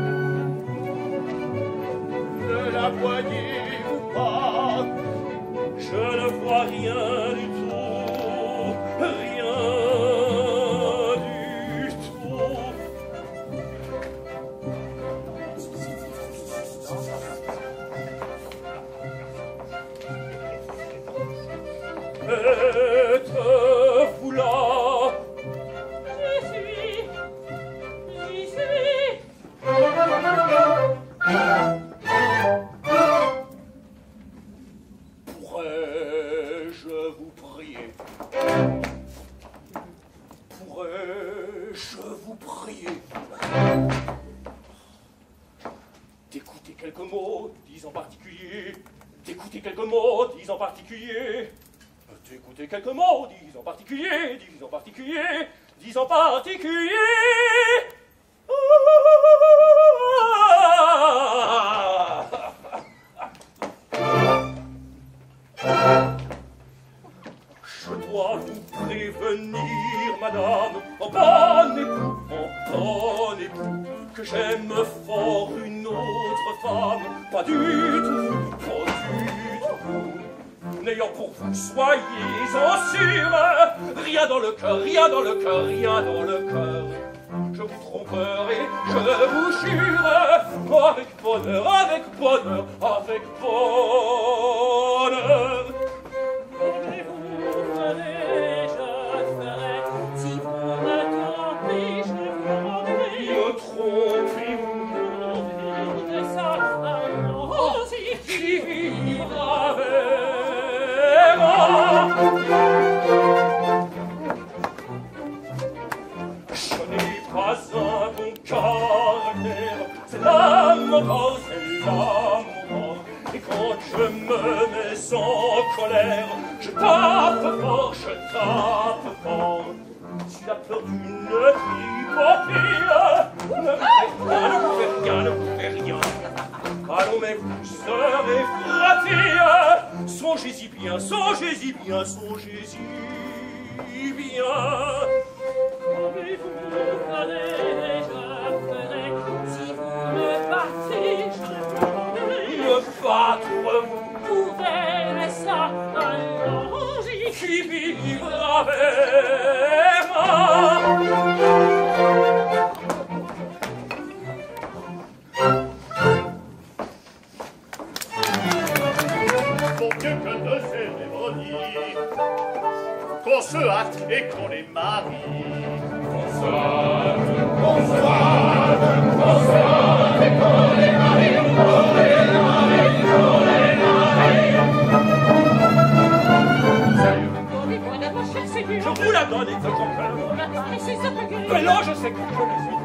Ne la voyez-vous pas? Je ne vois rien du tout, rien du tout. Êtes-vous là? J'y suis, j'y suis. Pourrais-je vous prier? Pourrais-je vous prier d'écouter quelques mots, disent en particulier, d'écouter quelques mots, disent en particulier, d'écouter quelques mots, disent en particulier, disent en particulier, disent en particulier. Je dois vous prévenir, madame, en bon époux, en bon époux, que j'aime fort une autre femme, pas du tout, pas du tout. N'ayant pour vous, soyez-en sûrs, rien dans le cœur, rien dans le cœur, rien dans le cœur. Je vous tromperai, je vous jure, avec bonheur, avec bonheur, avec bonheur. Aimez-vous, venez, je ferai, si vous me trompez, je vous rendrai. Me trompez-vous, trompez ça, alors, si qui vivra avec moi. Je n'ai pas un bon caractère, c'est l'âme encore, c'est l'âme encore. Et quand je me mets en colère, je tape fort, je tape fort. Si la peur d'une tripotille ne me fait rien, ne vous fait rien, ne vous fait rien. Allons, mais vous serez frappés. Songez-y bien, songez-y bien, songez-y bien. Avez-vous allez, je ferai, si vous me battez, je vous rendrai. Me battre, vous pouvez ça, alors j'y vivra vers moi. non, je sais que je le suis.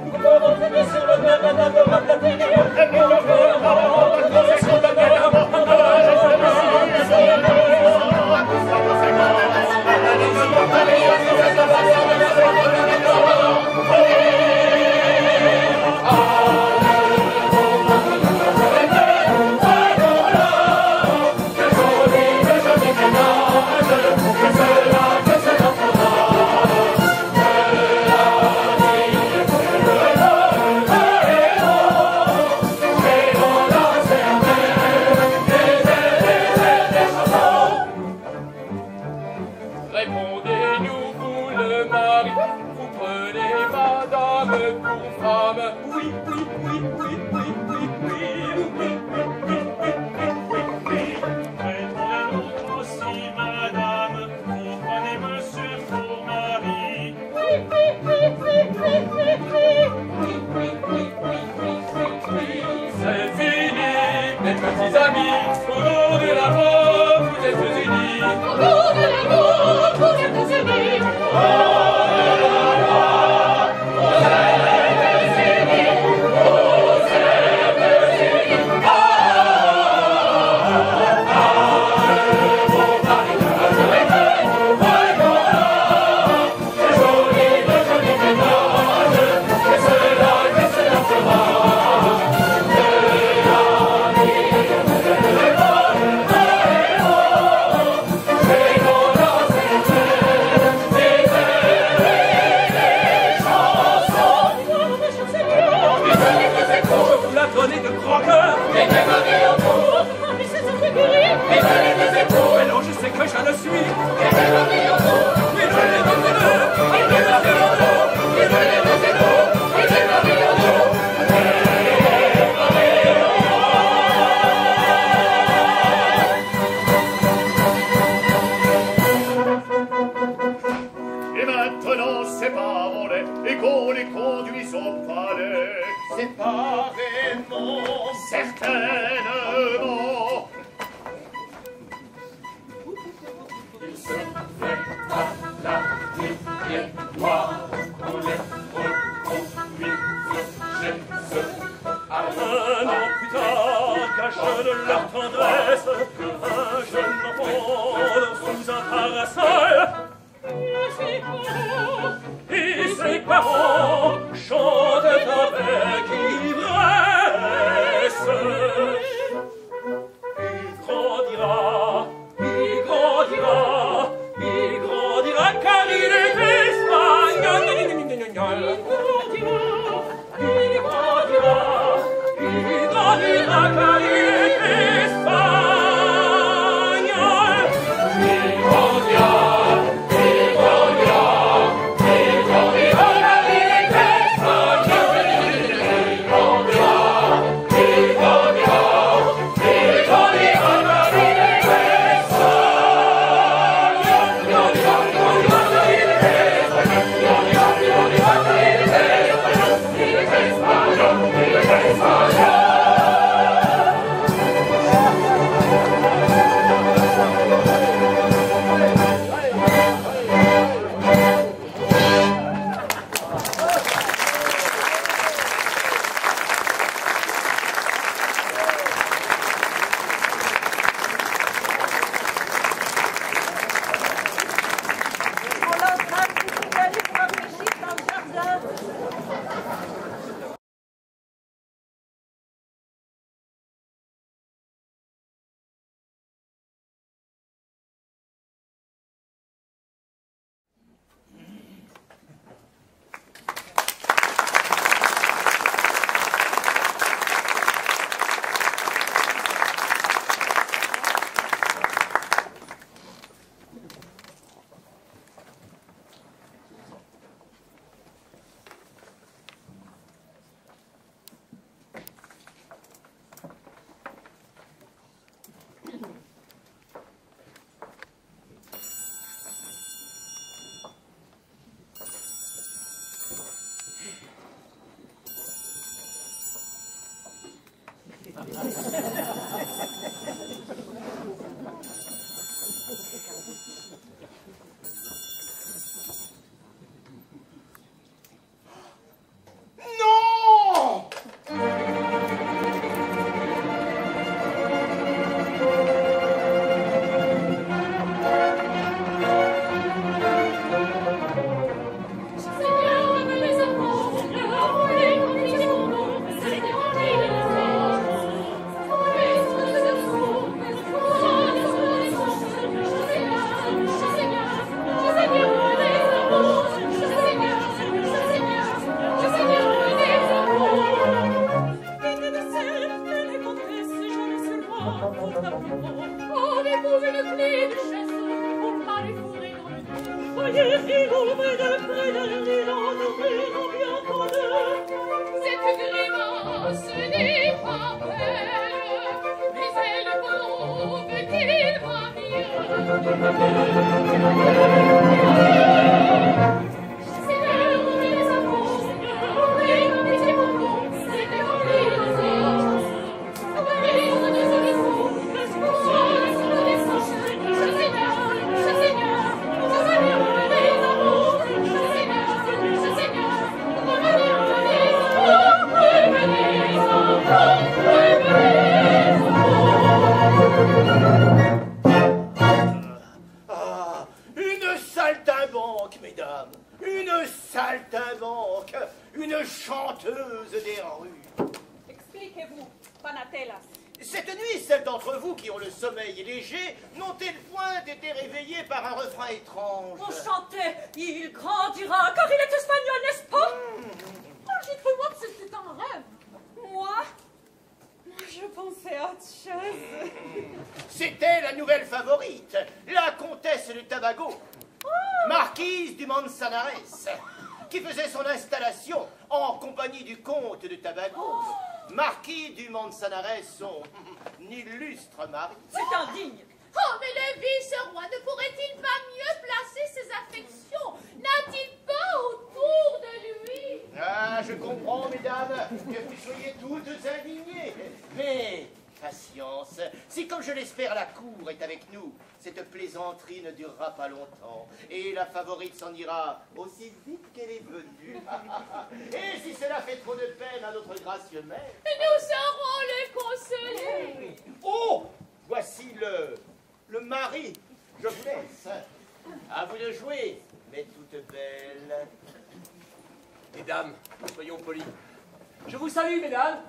banque, une chanteuse des rues. Expliquez-vous, Panatelas. Cette nuit, celles d'entre vous qui ont le sommeil léger n'ont-elles point été réveillées par un refrain étrange? On chantait « Il grandira, car il est espagnol, n'est-ce pas mmh. ?» Oh, j'ai cru moi que c'était un rêve. Moi Moi, je pensais à autre chose. C'était la nouvelle favorite, la comtesse de Tabago, oh. marquise du Manzanares, qui faisait son installation en compagnie du comte de Tabago. Oh. Marquis du Manzanares, son illustre mari. C'est indigne. Oh, mais le vice-roi ne pourrait-il pas mieux placer ses affections? N'a-t-il pas autour de lui? Ah, je comprends, mesdames, que vous soyez toutes indignées. Mais, patience, si comme je l'espère la cour est avec nous, cette plaisanterie ne durera pas longtemps, et la favorite s'en ira aussi vite qu'elle est venue. Et si cela fait trop de peine à notre gracieux maître... Nous saurons le consoler. Oh, voici le, le mari. Je vous laisse. À vous de jouer, mais toute belle. Mesdames, soyons polis. Je vous salue, mesdames.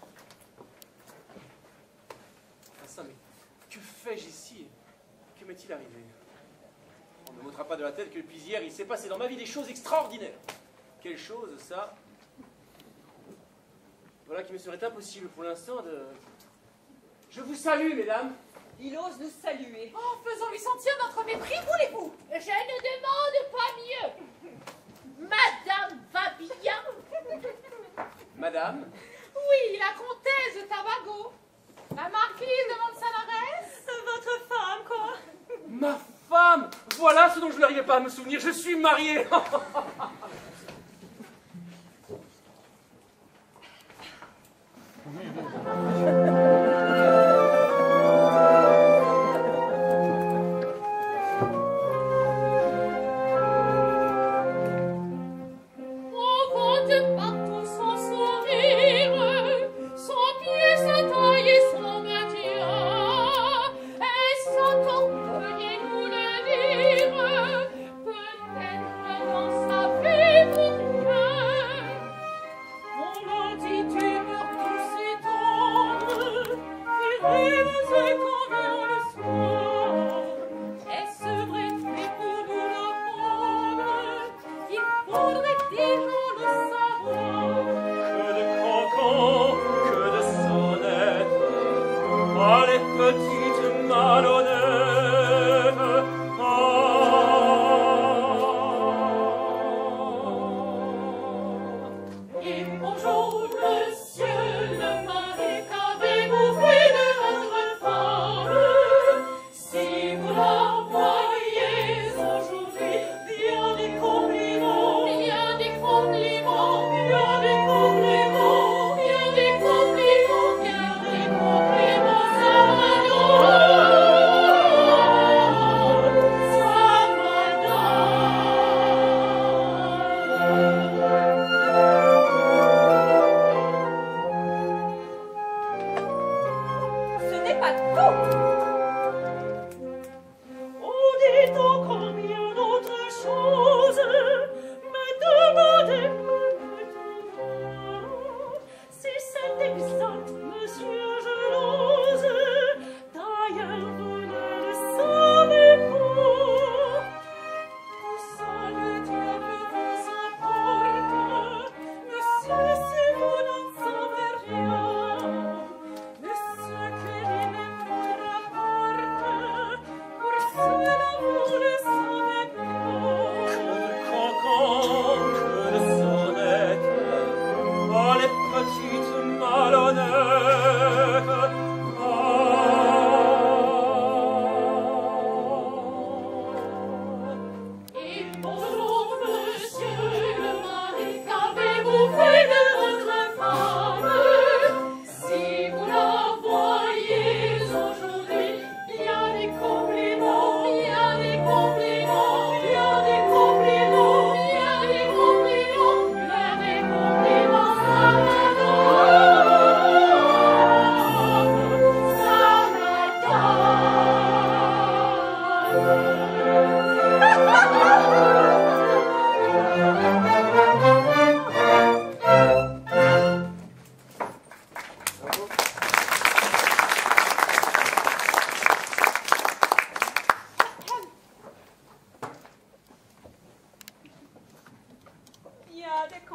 Ah ça, mais que fais-je ici? Que m'est-il arrivé? On ne me montrera pas de la tête que depuis hier, il s'est passé dans ma vie des choses extraordinaires. Quelle chose, ça? Voilà qui me serait impossible pour l'instant de... Je vous salue, mesdames. Il ose nous saluer. Oh, faisons-lui sentir notre mépris, voulez-vous? Je ne demande pas mieux. Madame va bien? Madame? Oui, la comtesse de Tabago. La marquise de Manzanares. Votre femme, quoi. Ma femme! Voilà ce dont je n'arrivais pas à me souvenir. Je suis marié. Ha ha ha!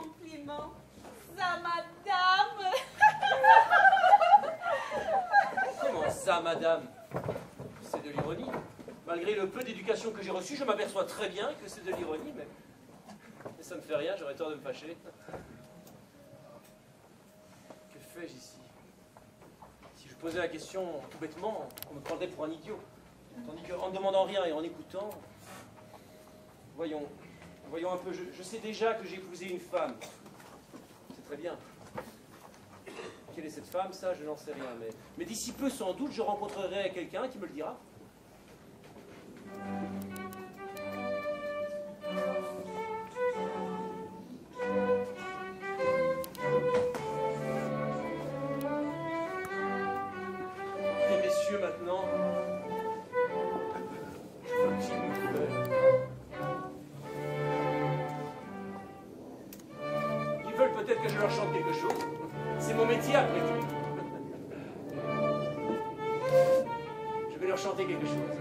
compliment. Ça, madame. Comment ça, madame? C'est de l'ironie. Malgré le peu d'éducation que j'ai reçue, je m'aperçois très bien que c'est de l'ironie, mais... mais ça ne me fait rien, j'aurais tort de me fâcher. Que fais-je ici? Si je posais la question tout bêtement, on me prendrait pour un idiot. Tandis qu'en ne demandant rien et en écoutant... Voyons, voyons un peu, je, je sais déjà que j'ai épousé une femme. C'est très bien. Quelle est cette femme? Ça, je n'en sais rien. Mais, mais d'ici peu, sans doute, je rencontrerai quelqu'un qui me le dira. Et messieurs, maintenant, faut-il me faire? Ils veulent peut-être que je leur chante quelque chose. C'est mon métier après tout. Je vais leur chanter quelque chose.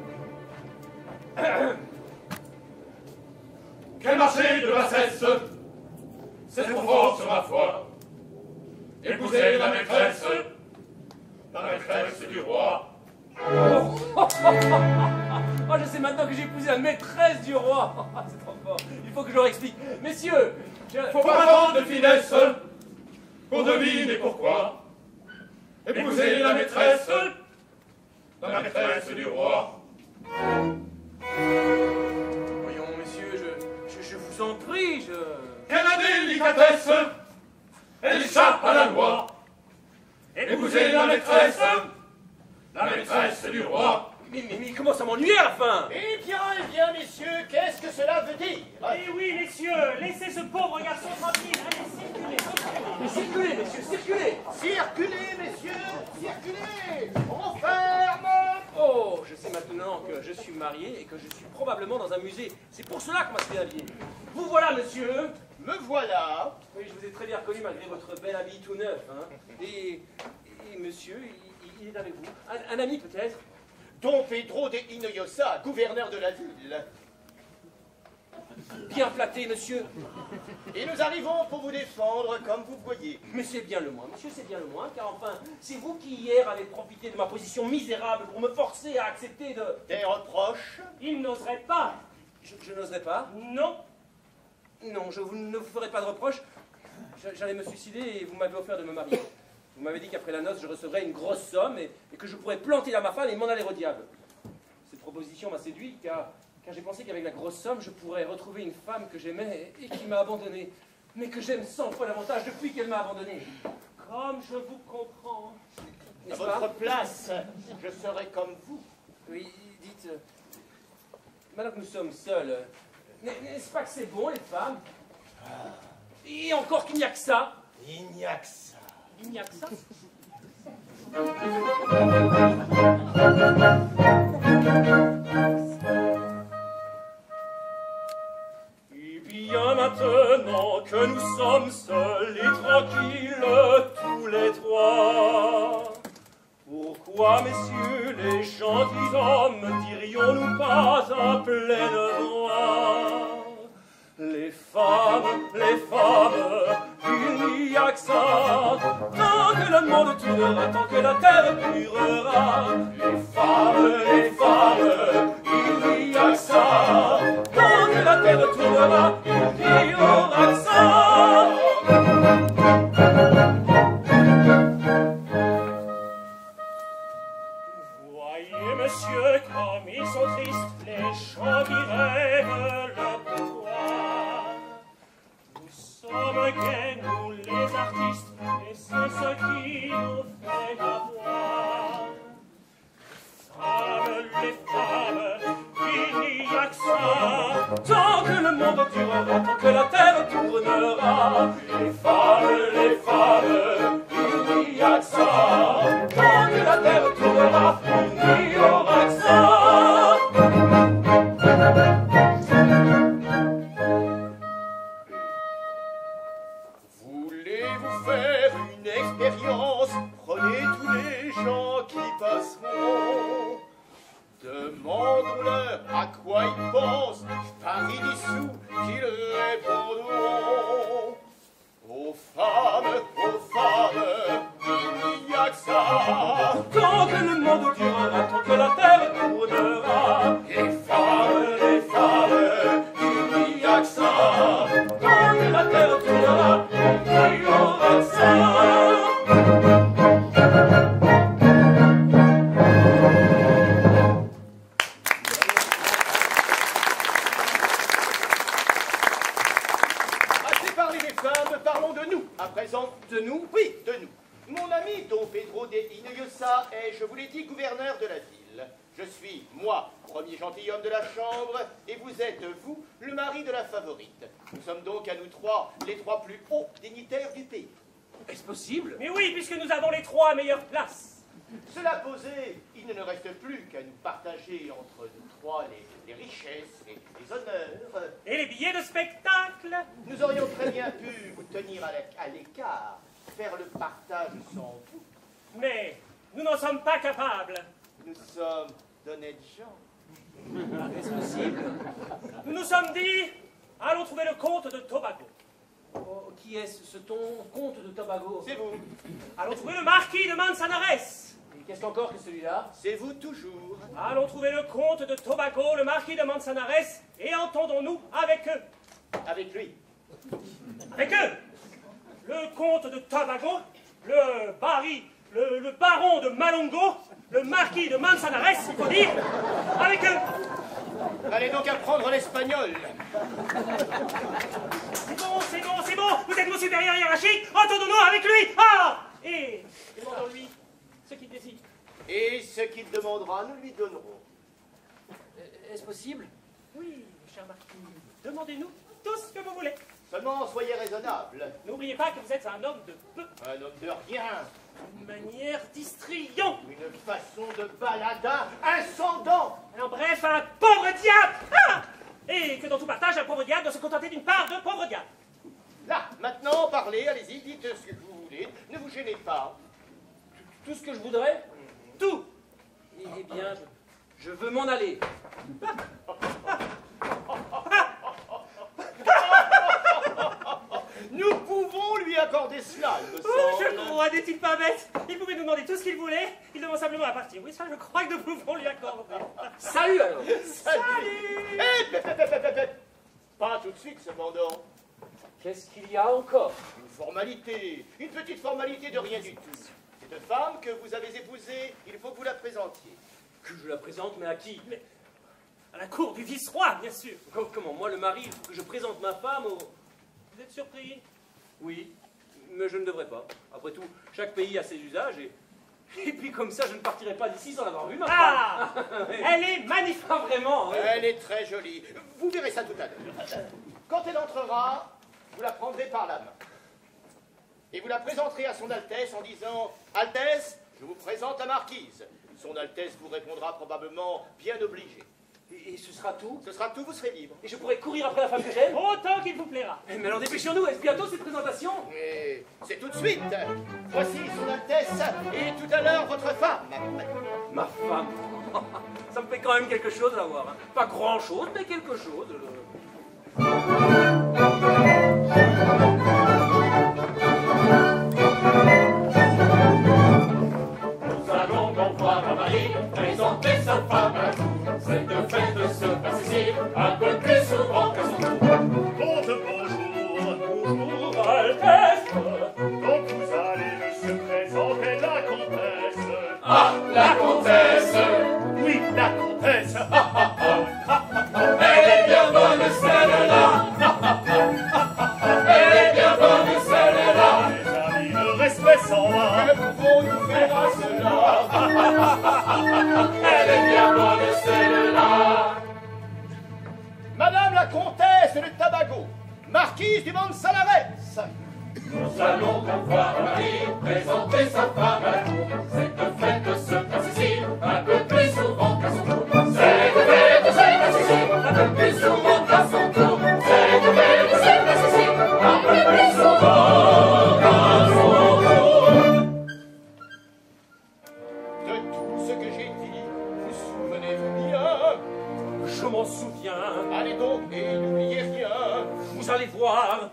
Quel marché de bassesse, c'est trop fort sur ma foi. Épouser la maîtresse, la maîtresse du roi. Oh, oh, je sais maintenant que j'ai épousé la maîtresse du roi. C'est trop fort. Il faut que je leur explique. Messieurs, je... Faut pas tant de finesse pour deviner pourquoi. Épouser la maîtresse, la maîtresse du roi. Voyons, messieurs, je, je, je vous en prie, je... Quelle indélicatesse, elle échappe à la loi. Épouser la maîtresse, la maîtresse du roi. Mais, mais, mais comment ça m'ennuie à la fin? Eh bien, eh bien, messieurs, qu'est-ce que cela veut dire? Eh oui, messieurs, laissez ce pauvre garçon tranquille. Allez, circulez, circulez. Mais circulez, messieurs, circulez. Circulez, messieurs, circulez. On ferme. Oh, je sais maintenant que je suis marié et que je suis probablement dans un musée. C'est pour cela qu'on m'a fait habiller. Vous voilà, monsieur. Me voilà. Oui, je vous ai très bien reconnu malgré votre bel habit tout neuf. Hein. Et, et monsieur, il, il est avec vous. Un, un ami peut-être? Don Pedro de Hinojosa, gouverneur de la ville. Bien flatté, monsieur. Et nous arrivons pour vous défendre, comme vous voyez. Mais c'est bien le moins, monsieur, c'est bien le moins, car enfin, c'est vous qui hier avez profité de ma position misérable pour me forcer à accepter de... Des reproches? Il n'oserait pas. Je, je n'oserais pas. Non. Non, je vous, ne vous ferai pas de reproche. Je- J'allais me suicider et vous m'avez offert de me marier. Vous m'avez dit qu'après la noce, je recevrais une grosse somme et, et que je pourrais planter à ma femme et m'en aller au diable. Cette proposition m'a séduit car, car j'ai pensé qu'avec la grosse somme, je pourrais retrouver une femme que j'aimais et, et qui m'a abandonné, mais que j'aime cent fois davantage depuis qu'elle m'a abandonné. Comme je vous comprends. À N'est-ce pas? votre place, je serai comme vous. Oui, dites, euh, maintenant que nous sommes seuls, euh, n'est- n'est-ce pas que c'est bon, les femmes? Et encore qu'il n'y a que ça. Il n'y a que ça. Il n'y a que ça. Et bien maintenant que nous sommes seuls et tranquilles tous les trois, pourquoi, messieurs les gentils hommes, dirions-nous pas à pleine voix? Les femmes, les femmes, il n'y a que ça. Tant que le monde tournera, tant que la terre durera. Les femmes, les femmes, il n'y a que ça. Tant que la terre tournera, il n'y aura que ça. Voyez, monsieur, comme ils sont tristes, les gens qui rêvent le pouvoir. Nous sommes gays, nous les artistes, et c'est ce qui nous fait avoir. Femmes, les femmes, il n'y a que ça. Tant que le monde durera, tant que la terre tournera. Les femmes, les femmes, il n'y a que ça. Tant que la terre tournera, il n'y aura que ça. Voulez-vous faire une expérience? Prenez tous les gens qui passeront. Demandons-leur à quoi ils pensent. Paris dissous qu'ils répondront. À présent, De nous? oui, de nous. Mon ami Don Pedro de Hinojosa est, je vous l'ai dit, gouverneur de la ville. Je suis, moi, premier gentilhomme de la chambre, et vous êtes, vous, le mari de la favorite. Nous sommes donc à nous trois, les trois plus hauts dignitaires du pays. Est-ce possible? Mais oui, puisque nous avons les trois meilleures places. Cela posé, il ne nous reste plus qu'à nous partager entre nous trois les, les richesses, les, les honneurs. Et les billets de spectacle. Nous aurions très bien pu vous tenir à la- à l'écart, faire le partage sans vous. Mais nous n'en sommes pas capables. Nous sommes d'honnêtes gens. Est-ce possible? Nous nous sommes dit, allons trouver le comte de Tobago. Oh, qui est-ce, ce ton comte de Tobago? C'est vous. Allons trouver le marquis de Manzanares. Et qu'est-ce qu'encore que celui-là? C'est vous toujours. Allons trouver le comte de Tobago, le marquis de Manzanares, et entendons-nous avec eux. Avec lui. Avec eux. Le comte de Tobago, le barry, le, le baron de Malongo, le marquis de Manzanares, il faut dire, avec eux. Allez donc apprendre l'espagnol. C'est bon, c'est bon, c'est bon. Vous êtes mon supérieur hiérarchique. Entendons-nous avec lui. Ah. Et demandons-lui ce qu'il décide. Et ce qu'il demandera, nous lui donnerons. Est-ce possible? Oui, cher marquis, demandez-nous tout ce que vous voulez. Seulement, soyez raisonnable. N'oubliez pas que vous êtes un homme de peu, Un homme de rien. une manière d'histrion, Une façon de baladin incendant. en bref, un pauvre diable. Ah. Et que dans tout partage, un pauvre diable doit se contenter d'une part de pauvre diable. Là, maintenant, parlez, allez-y, dites ce que vous voulez. Ne vous gênez pas. Tout ce que je voudrais? Tout. Eh bien, je, je veux m'en aller. Nous pouvons lui accorder cela, il me Oh, je semble. crois, n'est-il pas bête? Il pouvait nous demander tout ce qu'il voulait. Il demande simplement à partir. Oui, ça, je crois que nous pouvons lui accorder. Salut alors! Salut. Eh, pep, pep, pep, pep, pep. Pas tout de suite, cependant. Qu'est-ce qu'il y a encore? Une formalité, une petite formalité de rien du tout. Cette femme que vous avez épousée, il faut que vous la présentiez. Que je la présente, mais à qui? Mais à la cour du vice-roi, bien sûr. Com- Comment? Moi, le mari, il faut que je présente ma femme au... Vous êtes surpris? Oui, mais je ne devrais pas. Après tout, chaque pays a ses usages et... Et puis comme ça, je ne partirai pas d'ici sans l'avoir vue, ma Ah. femme. Elle est magnifique. Ah, vraiment, oui. Elle est très jolie. Vous verrez ça tout à l'heure. Quand elle entrera, vous la prendrez par la main. Et vous la présenterez à son Altesse en disant « Altesse, je vous présente la marquise ». Son Altesse vous répondra probablement « Bien obligé Et, et ce sera tout? ». Ce sera tout, vous serez libre. Et je pourrai courir après la femme que j'aime? Autant qu'il vous plaira. Eh, mais alors dépêchons-nous, est-ce bientôt cette présentation? Et c'est tout de suite. Voici son Altesse et tout à l'heure votre femme. Ma femme. Ça me fait quand même quelque chose à la voir. Hein. Pas grand-chose, mais quelque chose. Nous allons donc voir un mari présenter sa femme à la cour. Cette fête se passe ici un peu plus souvent qu'à son tour. Comte, bonjour. Bonjour, Altesse. Donc vous allez monsieur présenter la comtesse. Ah, la comtesse. Oui, la comtesse. Elle est bien bonne, celle-là. Elle est bien bonne, celle-là. Les amis, le respect s'en va. Que pouvons-nous faire à cela? Elle est bien bonne, celle-là. Madame la comtesse de Tabago, marquise du Manzanares. Nous allons donc voir un mari présenter sa femme à la cour. Cette fête se passe ici un peu plus souvent qu'à son tour. Cette fête se passe ici un peu plus souvent qu'à son tour. Cette fête se passe ici un peu plus souvent qu'à son tour. De tout ce que j'ai dit, vous souvenez-vous bien? Je m'en souviens. Allez donc et n'oubliez rien. Vous allez voir.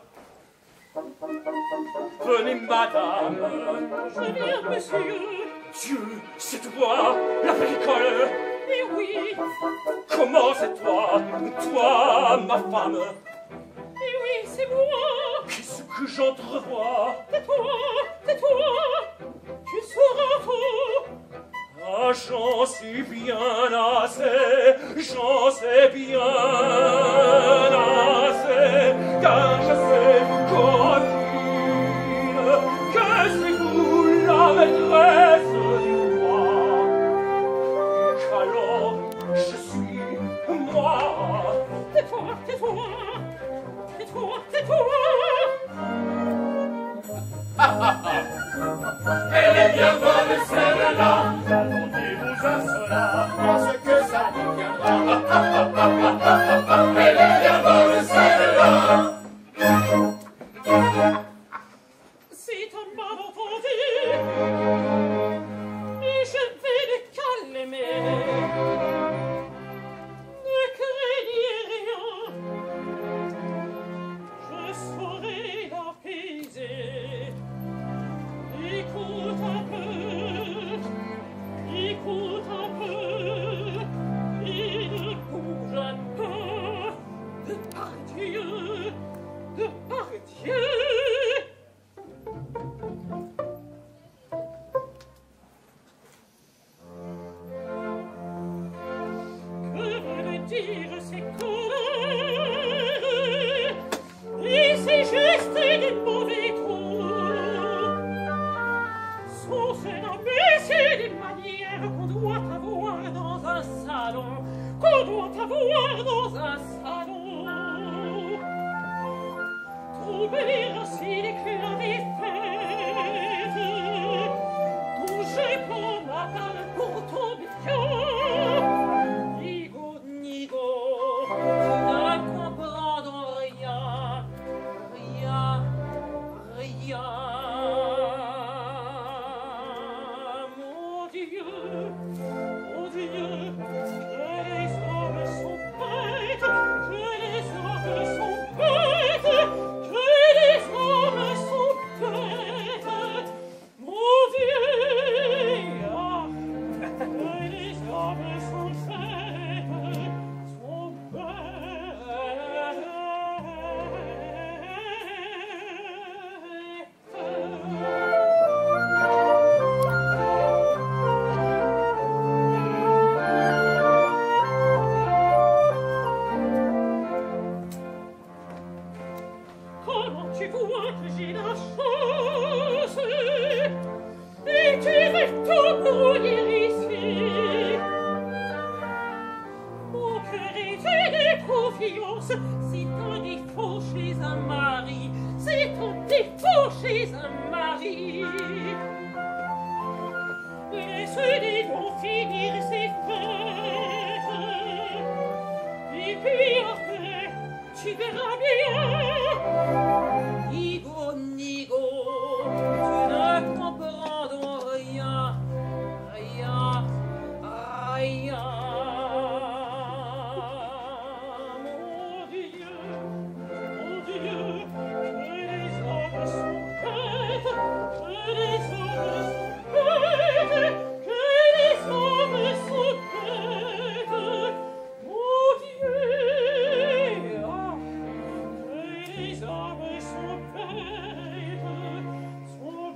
Venez, madame. Je viens, monsieur. Dieu, c'est toi, la péricole. Eh oui, Comment c'est toi, toi, ma femme? eh oui, c'est moi. Qu'est-ce que j'entrevois? Tais-toi, tais-toi. Tu seras faux. Ah, j'en sais bien assez, j'en sais bien assez, car je sais qu'en Elle est bien bonne celle-là, attendez-vous à cela, Parce que ça vous viendra. elle est bien bonne celle-là. Si t'as mal entendu, je vais le calmer. Ne craignez rien, je saurai l'apaiser. Écoute un peu, écoute un peu, et ne bouge pas, de par Dieu, de par Dieu. Que veulent dire ces colères et ces gestes de mauvais tours? Sont-ce imbéciles des manières qu'on doit avoir dans un salon, qu'on doit avoir dans un salon? Trouver ainsi les cœurs des fêtes, dont j'ai pas ma balle pour ton bien. Nigo, nigo, tu ne comprends donc rien, rien, rien. Mon Dieu, mon Dieu, que les hommes sont bêtes, que les hommes sont bêtes, que les hommes sont bêtes. Mon Dieu, ah, que les hommes sont bêtes, sont Comment tu vois que j'ai la chance et tu veux tout brouiller ici? Mon cœur est de confiance, c'est un défaut chez un mari, c'est un défaut chez un mari. Laisse-les donc finir ses fêtes, et puis après, tu verras bien. Nigo, nigo, tu ne comprends donc rien, rien, rien. Mon Dieu, mon Dieu, que les hommes sont bêtes, que les hommes sont bêtes, que les hommes sont bêtes. Mon Dieu, ah, que les hommes sont bêtes, sont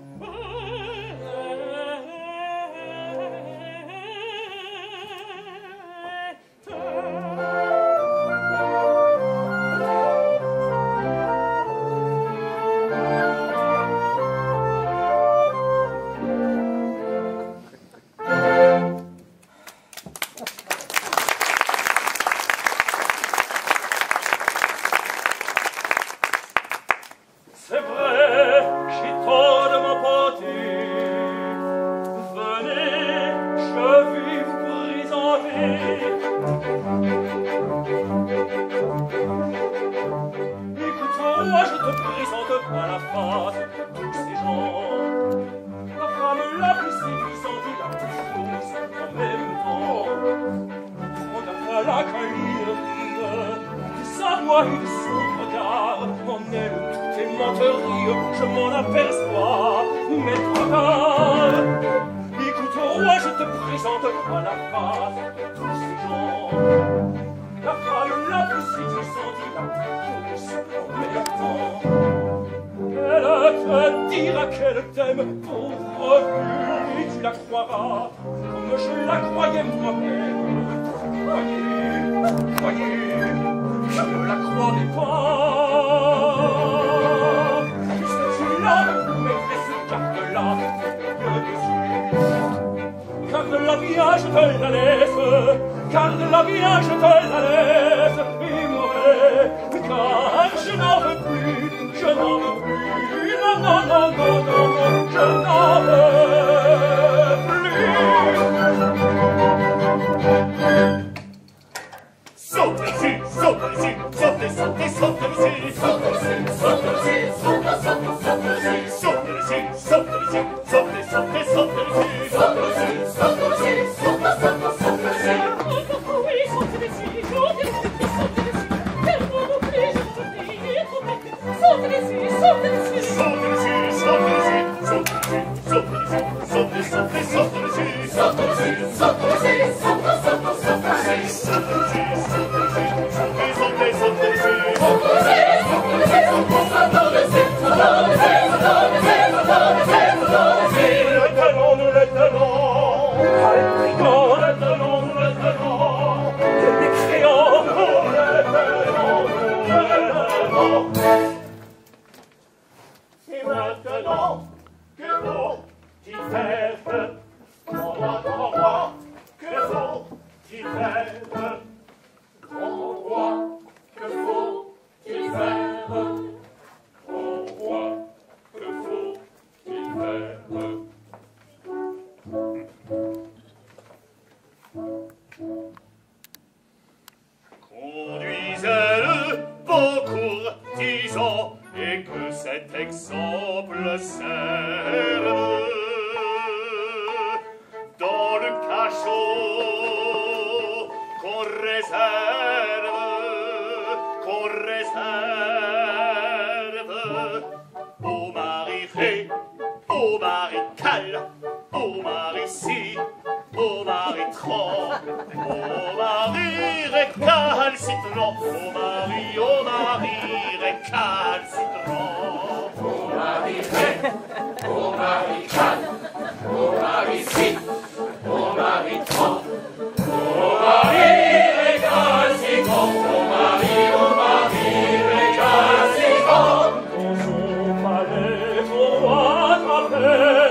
C'est vrai, j'ai trop de m'emporter. Venez, je vais vous présenter. Écoute-moi, je te présente à la face de tous ces gens. La femme la plus séduisante et la plus douce en même temps. On a fait la câlinerie de sa voix et de son regard. En elle, tout est menterie, je m'en aperçois, mais trop tard. Écoute-moi, je te présente à la face de tous ces gens. La femme la plus séduisante et la plus douce en même temps. Elle te dira qu'elle t'aime, pauvre vue, et tu la croiras comme je la croyais moi-même. Croyez, croyez, je ne la croirais pas. Puisque tu l'as, maîtresse, garde-la, dessus. Garde-la bien, je te la laisse, garde-la bien, je te la laisse, et mauvais, car je n'en veux plus, je n'en veux plus, non, non, non, non, non. Et maintenant, que faut-il faire? Grand roi, grand roi, que faut-il faire? Grand roi, que faut-il faire? Grand roi, que faut-il faire? Conduisez-le, beau courtisan, et que cet exemple serve dans le cachot qu'on réserve, qu'on réserve au mari ré, au mari cal, au mari si, au mari tron, au mari récalcitrant, au mari, au mari récalcitrant. Au mari ré, au mari cal, au mari si, au mari tron, au mari récalcitrant, au mari, au mari récalcitrant. Dans son palais, son roi t'appelle.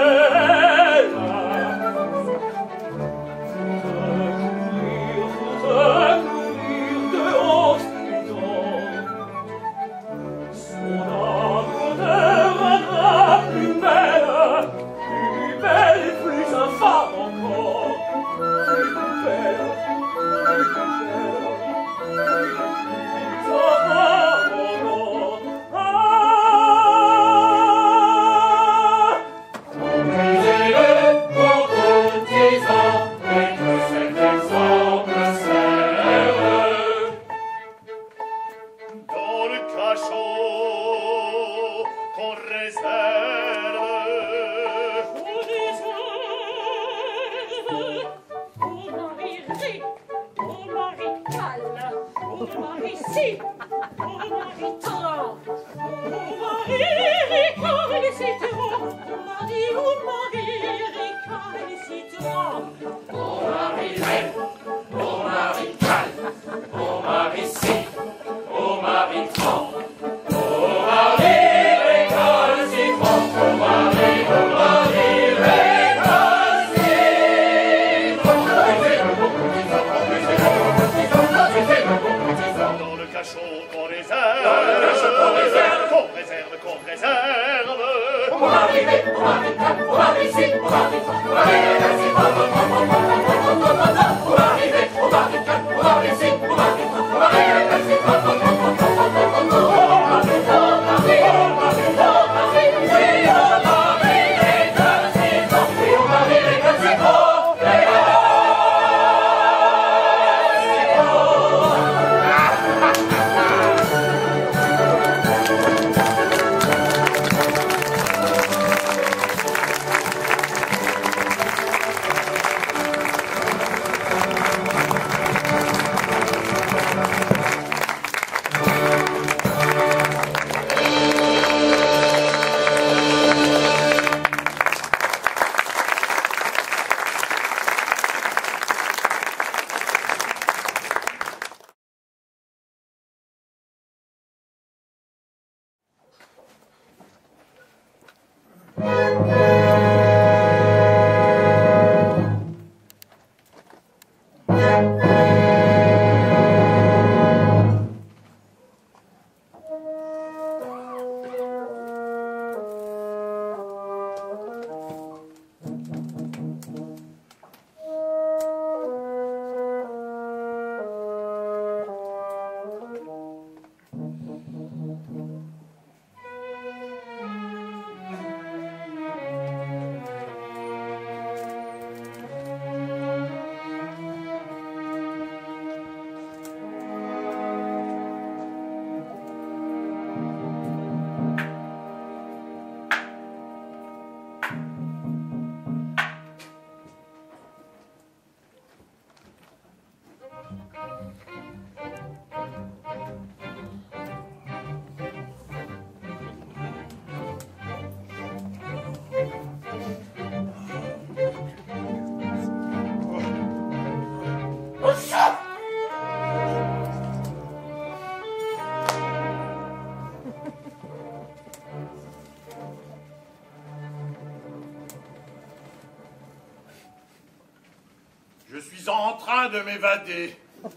Je suis en train de m'évader.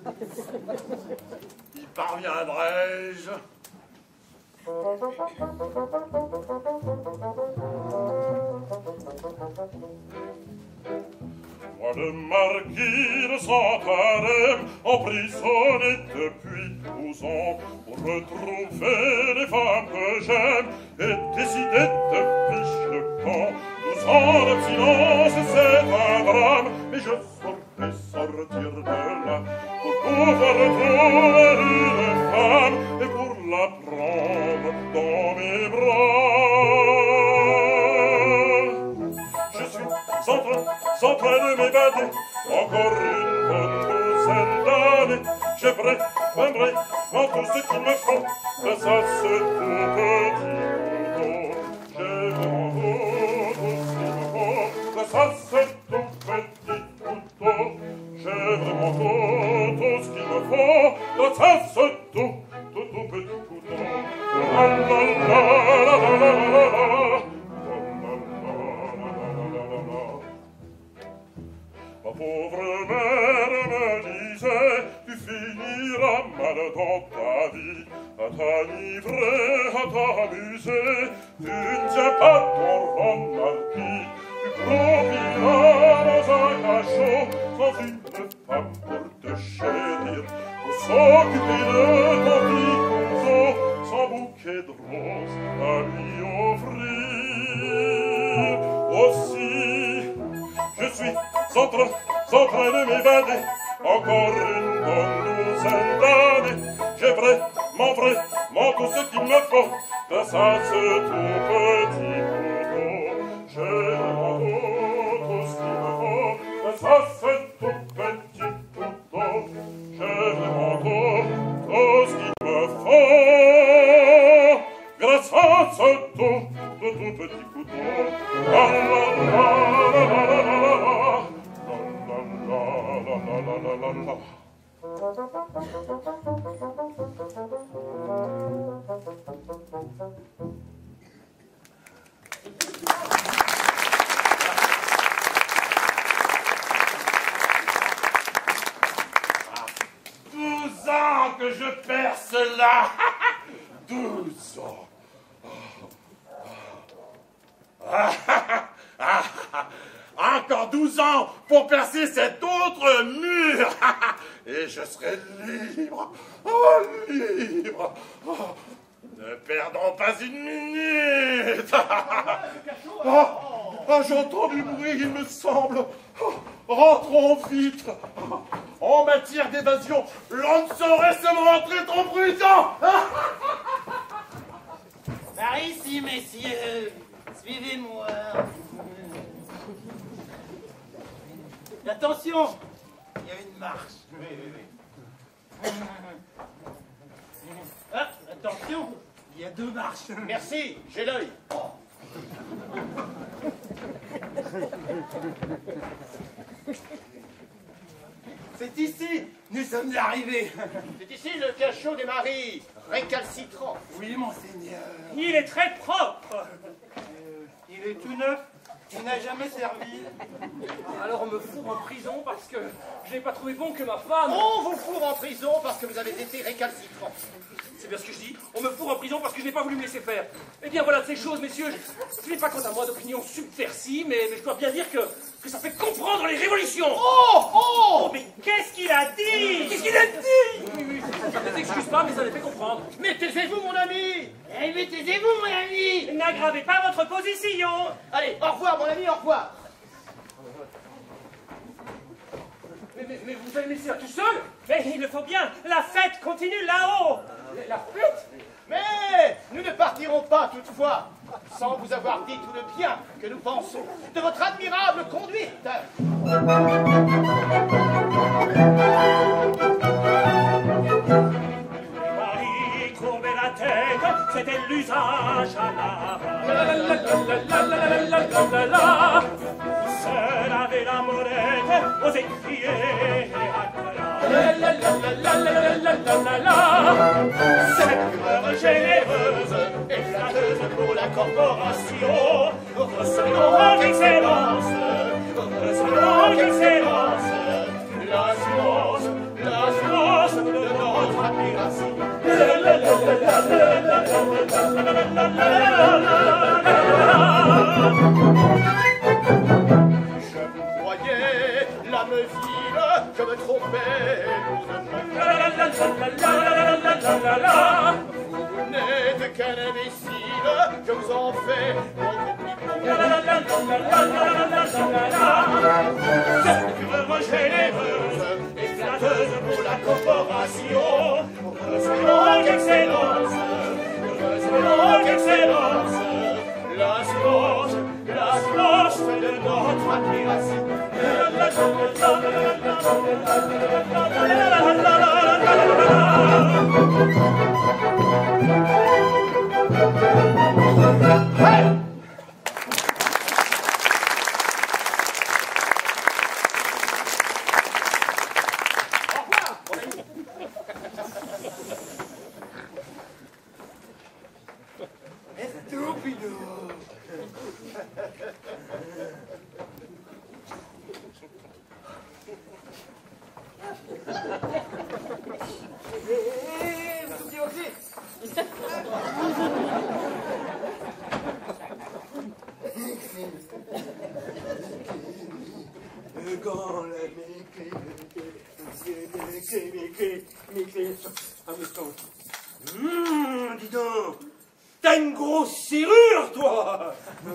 Y parviendrai-je? Moi, le marquis de Santarem, emprisonné depuis douze ans, pour retrouver les femmes que j'aime et décider depuis le camp. Douze ans de silence, c'est un drame, mais je saurais sortir de là pour pouvoir retrouver une femme et pour la prendre dans mes bras. Je suis en train, en train de m'évader, encore une bonne douzaine d'années. J'aimerais, j'aimerais, dans tout ce qu'il me faut, que ça se tout petit couteau. J'ai vraiment tout ce qu'il me faut, que ça se tout petit couteau. J'ai vraiment tout, tout ce qu'il me faut, que ça se tout, tout, tout petit couteau. La la la la la la la la. Ma pauvre mère me disait, tu finiras mal dans ta vie, à t'enivrer, à t'amuser, tu ne tiens pas ton rang marquis, tu croupiras dans un cachot, sans une femme pour te chérir, pour s'occuper de ton petit couteau, sans bouquet de roses à lui offrir. Aussi, je suis en train, en train de m'évader, encore une bonne douzaine d'années. J'ai vraiment, vraiment tout ce qu'il me faut, grâce à ce tout petit couteau. J'ai vraiment tout, tout ce qu'il me faut, grâce à ce tout petit couteau. J'ai vraiment tout, tout ce qu'il me faut, grâce à ce tout, tout, tout petit couteau. La la la la la la la la. La la la la la. Douze ans que je perce là. Douze ans. Ah, ah, ah. Encore douze ans pour percer cet autre mur. Et je serai libre. Oh, libre. Oh, ne perdons pas une minute. Oh, oh, j'entends du bruit, il me semble. Oh, rentrons vite. En matière d'évasion, l'on ne saurait se montrer trop prudent. Par ici, messieurs. Suivez-moi. Attention, il y a une marche. Oui, oui, oui. Ah, attention, il y a deux marches. Merci, j'ai l'œil. C'est ici, nous sommes arrivés. C'est ici le cachot des maris, récalcitrant. Oui, monseigneur. Il est très propre. Euh, il est tout neuf. Il n'a jamais servi. Alors on me fourre en prison parce que je n'ai pas trouvé bon que ma femme... On vous fourre en prison parce que vous avez été récalcitrant. C'est bien ce que je dis. On me fourre en prison parce que je n'ai pas voulu me laisser faire. Eh bien voilà de ces choses, messieurs. Je, je n'ai pas quant à moi d'opinion subversive, mais, mais je dois bien dire que, que ça fait comprendre les révolutions. Oh, oh, oh mais qu'est-ce qu'il a dit? Qu'est-ce qu'il a dit? Oui, oui, ça ne s'excuse pas, mais ça les fait comprendre. Mais taisez-vous, mon ami. Eh, mais taisez-vous, mon ami. N'aggravez pas votre position. Allez, au revoir, mon ami, au revoir. Mais, mais, mais vous allez me laisser là tout seul? Mais il le faut bien. La fête continue là-haut. La fête? Mais nous ne partirons pas toutefois sans vous avoir dit tout le bien que nous pensons de votre admirable conduite. Marie courbait la tête, c'était l'usage à la se laver la monnaie, oser crier cette humeur généreuse et flatteuse pour la corporation. Recevons l'excellence, recevons l'excellence. Papirazzi. Je vous croyais l'âme ville, je me trompais. Vous n'êtes qu'un imbécile, je vous en fais mon compliment. Généreuse et flatteuse pour la corporation. Heureusement qu'excellence, heureusement qu'excellence, la slange, la slange de notre admiration. Hey! Quand les mes clés, mes clés, mes clés, amuse-toi. Hum, dis donc, t'as une grosse serrure, toi.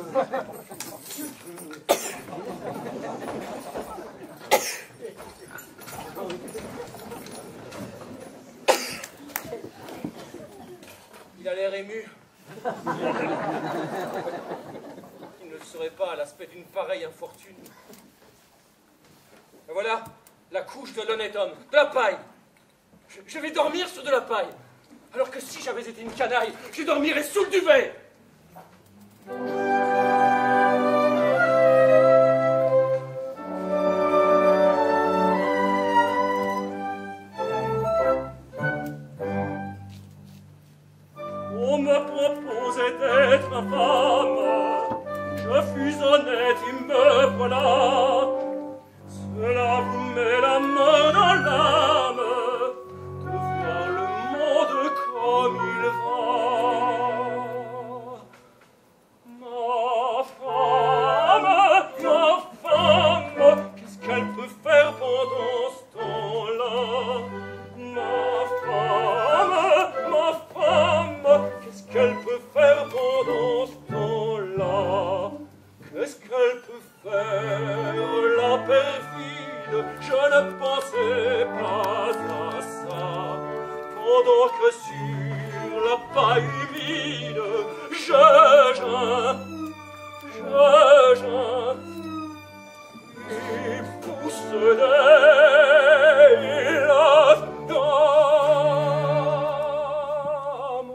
Il a l'air ému. Il ne le serait pas à l'aspect d'une pareille infortune. Et voilà, la couche de l'honnête homme, de la paille. Je, je vais dormir sur de la paille. Alors que si j'avais été une canaille, je dormirais sous le duvet. On me proposait d'être infâme, je fus honnête et me voilà. Cela vous met la main dans l'âme de voir le monde comme il va. Ma femme, ma femme, qu'est-ce qu'elle peut faire pendant ce temps-là? Ma femme, ma femme, qu'est-ce qu'elle peut faire pendant ce temps-là? Qu'est-ce qu'elle peut faire, la perfide? Je ne pensais pas à ça. Pendant que sur la paille vide, je geins, je geins, et pousse des laves d'âme.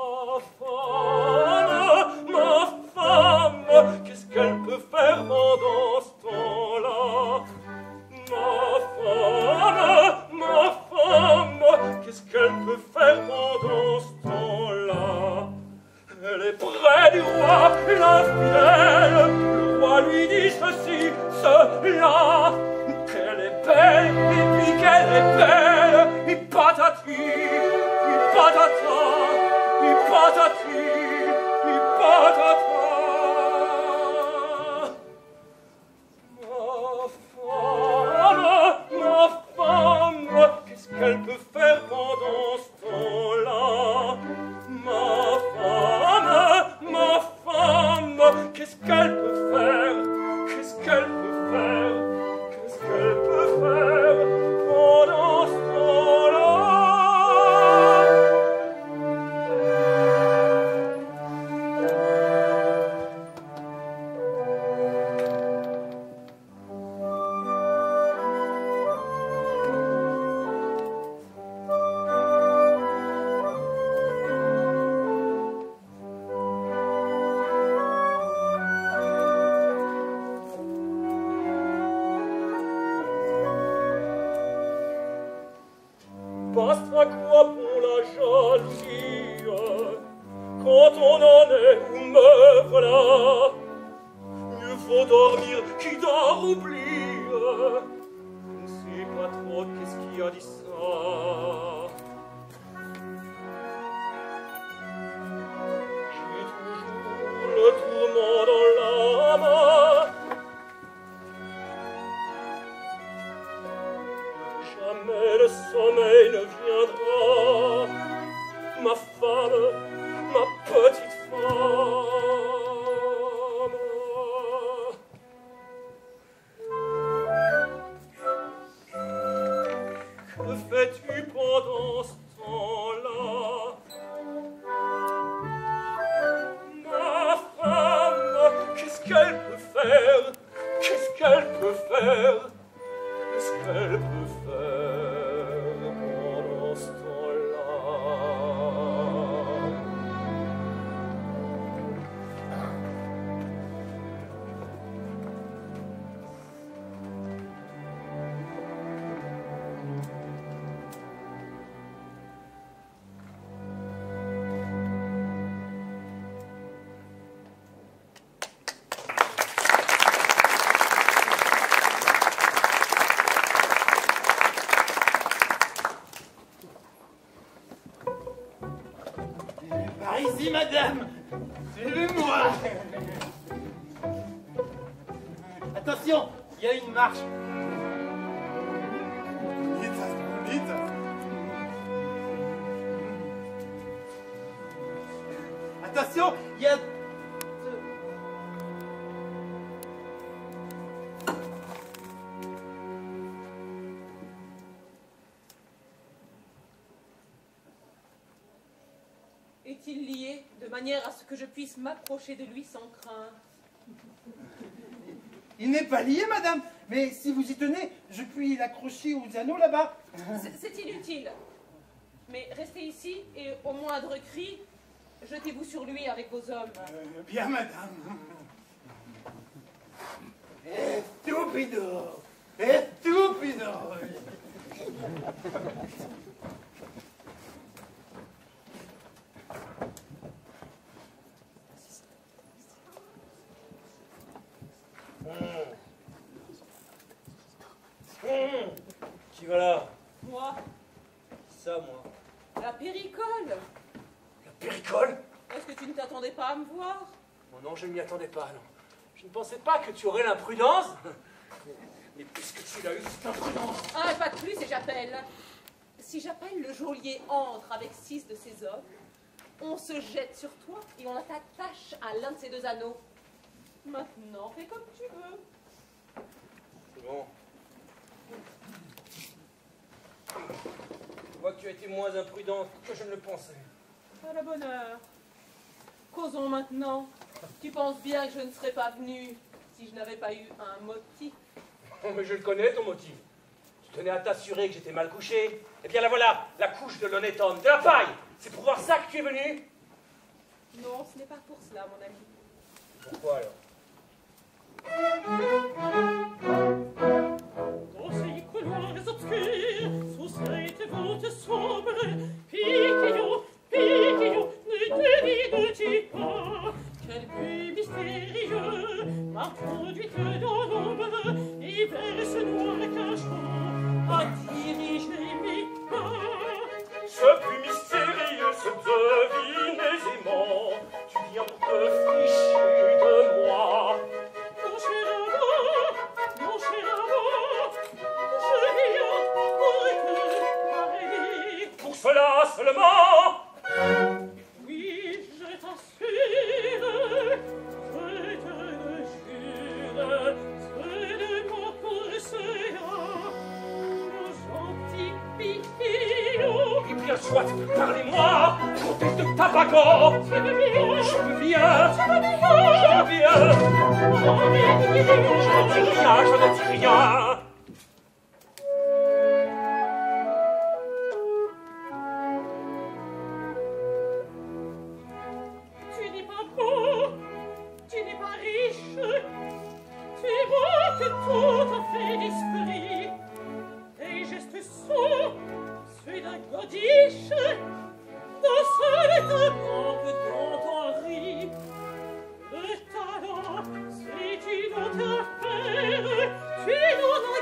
Ma femme, ma femme, qu'est-ce qu'elle peut faire pendant ce temps-là? Ma femme, ma femme, qu'est-ce qu'elle peut faire pendant ce temps-là? Elle est près du roi, l'infidèle, le roi lui dit ceci, cela, qu'elle est belle, et puis qu'elle est belle, et patati, et patata, et patati, et patata. Ma femme, qu'est-ce qu'elle peut faire pendant ce temps-là? Ma femme, ma femme, qu'est-ce qu'elle peut faire? Qu'est-ce qu'elle peut faire? Qu'est-ce qu'elle peut faire pendant ce temps-là? Passe à quoi pour la jalousie quand on en est où me voilà? Mieux vaut dormir qui dort oublie. Je ne sais pas trop qu'est-ce qui a dit ça. vent dans l'âme. Jamais le sommeil ne viendra, ma femme, ma petite femme. Que fais-tu pendant ce temps-là? Ma femme, qu'est-ce qu'elle peut faire? Qu'est-ce qu'elle peut faire? Qu'est-ce qu'elle peut faire pendant ce temps-là? Par ici, madame. Suivez-moi. Attention, il y a une marche. Vite, vite. Attention, il y a... Est-il lié de manière à ce que je puisse m'approcher de lui sans crainte? Il n'est pas lié, madame, mais si vous y tenez, je puis l'accrocher aux anneaux là-bas. C'est- C'est inutile. Mais restez ici et au moindre cri, jetez-vous sur lui avec vos hommes. Euh, bien, madame. Stupido. Stupido. Hum. Qui va là? Moi, Ça, moi. la péricole. La péricole? Est-ce que tu ne t'attendais pas à me voir? Oh non, je ne m'y attendais pas, non. Je ne pensais pas que tu aurais l'imprudence. Mais puisque tu l'as eu, cette imprudence. Ah, pas de plus et j'appelle. Si j'appelle, le geôlier entre avec six de ses hommes. On se jette sur toi et on t'attache à l'un de ces deux anneaux. Maintenant, fais comme tu veux. C'est bon. Je vois que tu as été moins imprudente que je ne le pensais. À la bonne heure. Causons maintenant. Tu penses bien que je ne serais pas venue si je n'avais pas eu un motif. Oh, mais je le connais, ton motif. Tu tenais à t'assurer que j'étais mal couché. Eh bien, la voilà, la couche de l'honnête homme, de la paille. C'est pour voir ça que tu es venu? Non, ce n'est pas pour cela, mon ami. Pourquoi alors? Dans ces couloirs obscurs, sous cette voûte sombre, Piquillot, Piquillot, ne devines-tu pas quel but mystérieux m'a conduite dans l'ombre et vers ce noir cachot a dirigé mes pas? Ce but mystérieux se devine aisément, tu viens pour te ficher de moi. Mon cher amant, mon cher amant, je viens pour te parler. Pour cela seulement? Oui, je t'assure, je te le jure, seulement pour cela, mon gentil Piquillot. Eh bien, soit, parlez-moi, comtesse de Tabaco. Tu veux bien? Je veux bien. Tu veux bien? Je veux bien. Oh, mais je ne dis rien, je ne dis rien. Tu n'es pas beau, tu n'es pas riche, tu manques tout à fait d'esprit. Tes gestes sont ceux d'un godiche, ton seul te manque quand on rit. Le talent, c'est une autre affaire, tu n'en as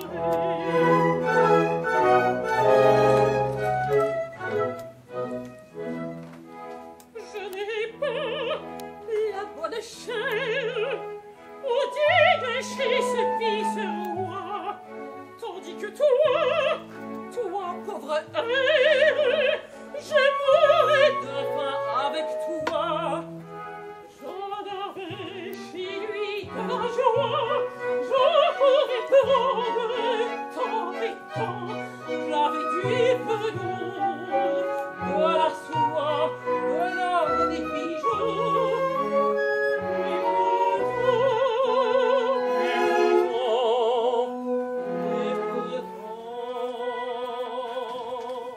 Je n'ai pas la bonne échelle où dégager ce vice-roi, tandis que toi, toi, pauvre air, je mourrais de faim avec toi. J'en avais chez lui de la joie, j'en pourrais prendre tant et tant, j'avais du velours, de la soie, de l'or et des bijoux. Et pourtant, et pourtant,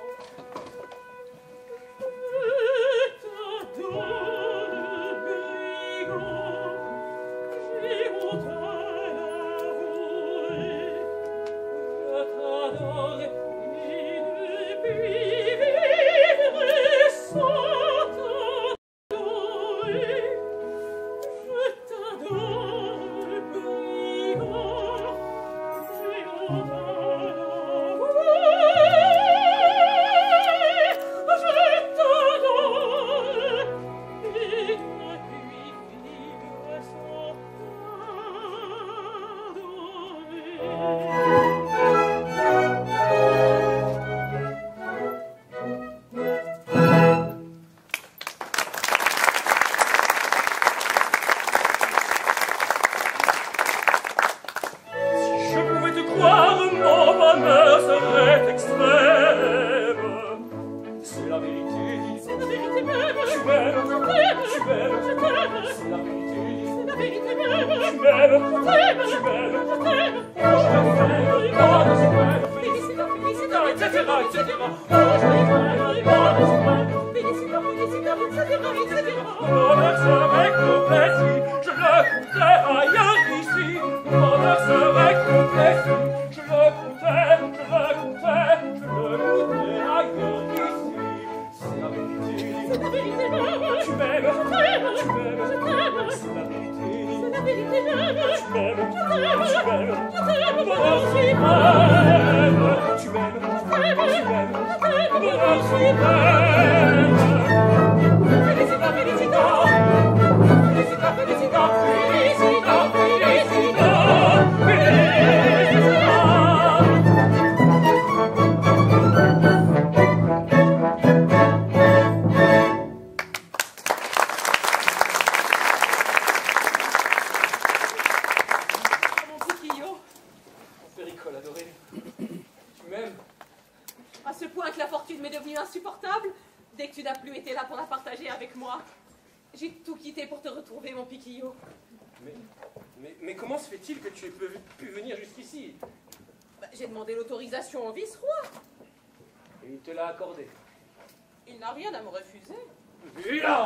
l'autorisation au vice-roi. Et il te l'a accordé. Il n'a rien à me refuser. Et là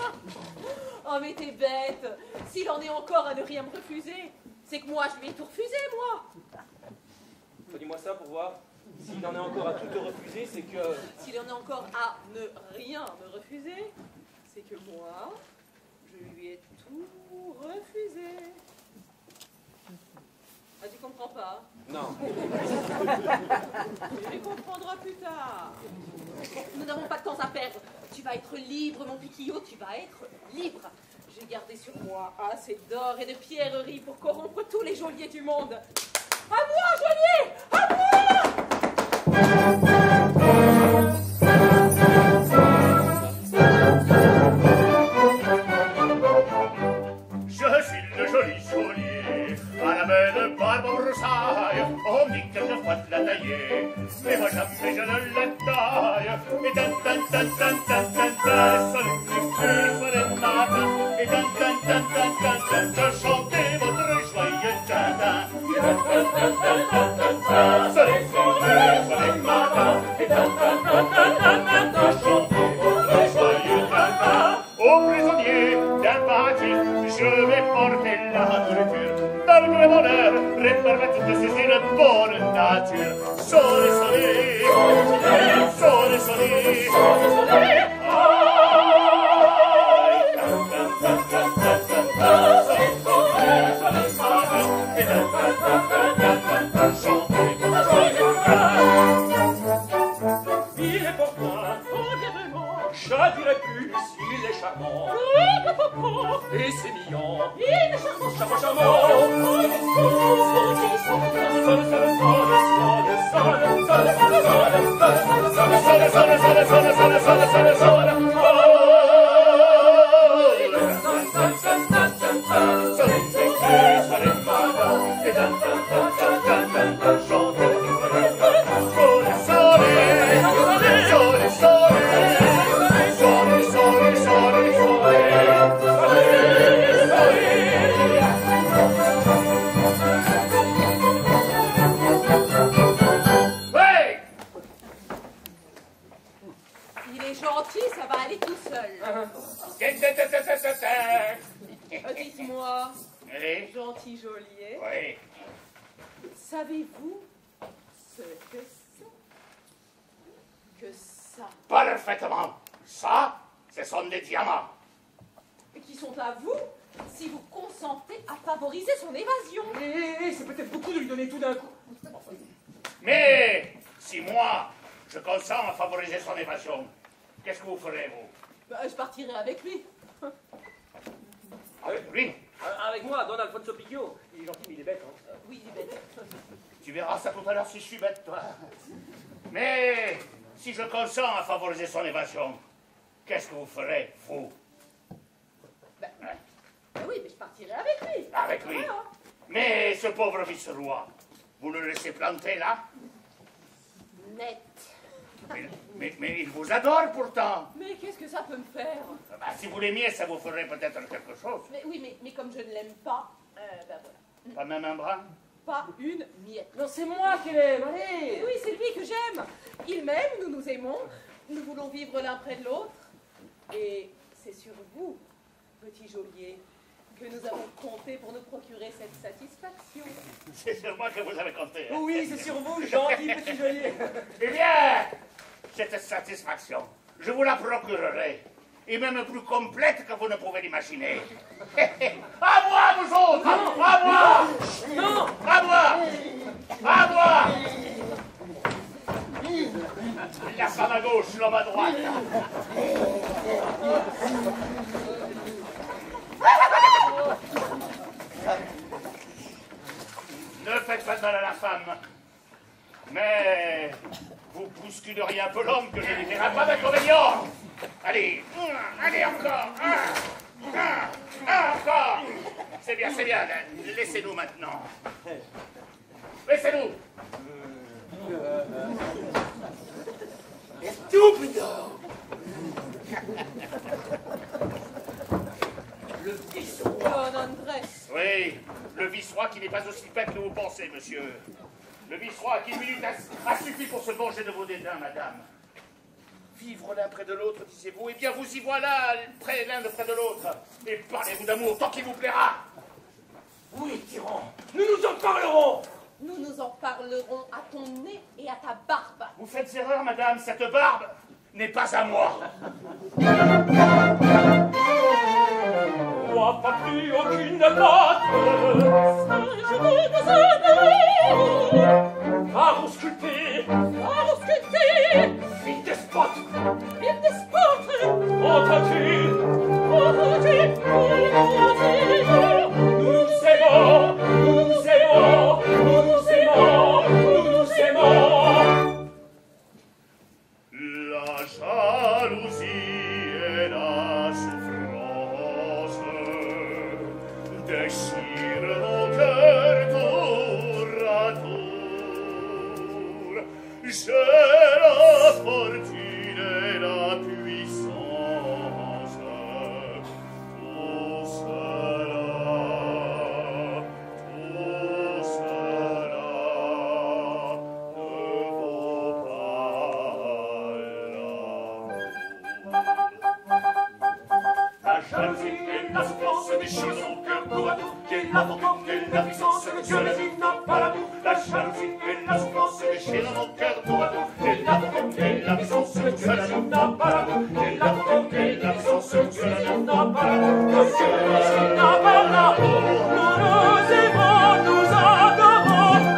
Oh, mais t'es bête. S'il en est encore à ne rien me refuser, c'est que moi, je lui ai tout refusé, moi. Dis-moi ça pour voir. S'il en est encore à tout te refuser, c'est que... S'il en est encore à ne rien me refuser, c'est que moi, je lui ai tout refusé. Ah, tu comprends pas? Non. Tu comprendras plus tard. Nous n'avons pas de temps à perdre. Tu vas être libre, mon Piquillot, tu vas être libre. J'ai gardé sur moi assez d'or et de pierreries pour corrompre tous les geôliers du monde. À moi, geôlier! À moi! Je suis le joli geôlier, à la belle barbe en broussaille, on me dit quelquefois de la tailler, mais moi jamais je ne la taille. Et tan tan tan tan tan tan tan, sur les fruits, sur les matins, et tan tan tan tan tan tan, je chantais votre joyeux tintin. Et tan tan tan tan tan tan tan, sur les fruits, sur les matins, et tan tan tan tan tan tan, je chantais votre joyeux tintin. Aux prisonniers d'un bâti, je vais porter la nourriture. Malgré mon air, répermettre de saisir une bonne nature. Sonne, sonne, sonne, sonne, sonne, sonne, aïe, tan, tan, tan, tan, tan, tan, sonne, sonne, sonne, sonne, et tan, tan, tan, tan, chantez pour joyeux cœur. Il est pour moi, je dirais plus s'il est charmant. Et c'est mignon, il est charmant, charmant, charmant. Il est gentil, ça va aller tout seul. Euh, Dites-moi, Oui. gentil geôlier, Oui. savez-vous ce que c'est que ça, Parfaitement. Ça, ce sont des diamants. qui sont à vous si vous consentez à favoriser son évasion? Et c'est peut-être beaucoup de lui donner tout d'un coup. Mais si moi, je consens à favoriser son évasion, qu'est-ce que vous ferez, vous? Bah, je partirai avec lui. Avec lui? Avec moi, Don Alfonso Picchio. Il est gentil, mais il est bête. Hein. Oui, il est bête. Tu verras ça tout à l'heure si je suis bête, toi. Mais si je consens à favoriser son évasion, qu'est-ce que vous ferez, vous? Bah, bah oui, mais je partirai avec lui. Avec lui. Voilà. Mais ce pauvre vice-roi, vous le laissez planter là? Net. mais, mais, mais il vous adore pourtant. Mais qu'est-ce que ça peut me faire? Bah, si vous l'aimiez, ça vous ferait peut-être quelque chose. Mais oui, mais, mais comme je ne l'aime pas, euh, ben voilà. Pas même un bras? Pas une miette. Non, c'est moi qui l'aime, allez. Oui, c'est lui que j'aime. Il m'aime, nous nous aimons, nous voulons vivre l'un près de l'autre. Et c'est sur vous, petit geôlier, que nous avons compté pour nous procurer cette satisfaction. C'est sur moi que vous avez compté. Hein? Oui, c'est sur vous, gentil petit geôlier. Eh bien, cette satisfaction, je vous la procurerai. Et même plus complète que vous ne pouvez l'imaginer. À moi, vous autres! Non. À moi! Non. À moi! À moi! La femme à gauche, l'homme à droite. Ne faites pas de mal à la femme. Mais vous bousculeriez un peu l'homme que je n'y verrai pas d'inconvénient. Allez, allez encore. Un, un, un encore. C'est bien, c'est bien. Laissez-nous maintenant. Laissez-nous. Stupido. Le vice-roi. Don Andrés. Oui, le vice-roi qui n'est pas aussi bête que vous pensez, monsieur. Le vice-roi qui, une minute, a, a suffi pour se venger de vos dédains, madame. Vivre l'un près de l'autre, disiez-vous, eh bien vous y voilà, près l'un de près de l'autre. Et parlez-vous d'amour tant qu'il vous plaira. Oui, tyran, nous nous en parlerons. Nous nous en parlerons à ton nez et à ta barbe. Vous faites erreur, madame, cette barbe n'est pas à moi. Moi, pas plus aucune patte, Je veux vous aimer. car vous sculptez, Car sculpté, fille despote, il despote. entends-tu, Entends-tu, entends-tu. nous nous aimons, nous nous aimons, nous nous aimons, nous nous aimons. La jalousie et la souffrance déchirent nos cœurs tour à tour. J'ai la fortune et la puissance, tout cela, tout cela ne vaut pas la jalousie et la souffrance déchirent nos cœurs tour à tour. J'ai la fortune et la puissance, que le vie n'a pas l'amour. La jalousie et la souffrance déchirent nos cœurs tour à tour. J'ai la fortune et la puissance, que le vie n'a pas l'amour. J'ai la fortune et la puissance, que le vie n'a pas l'amour. Que le vie n'a pas l'amour. Nous nous aimons, nous adorons,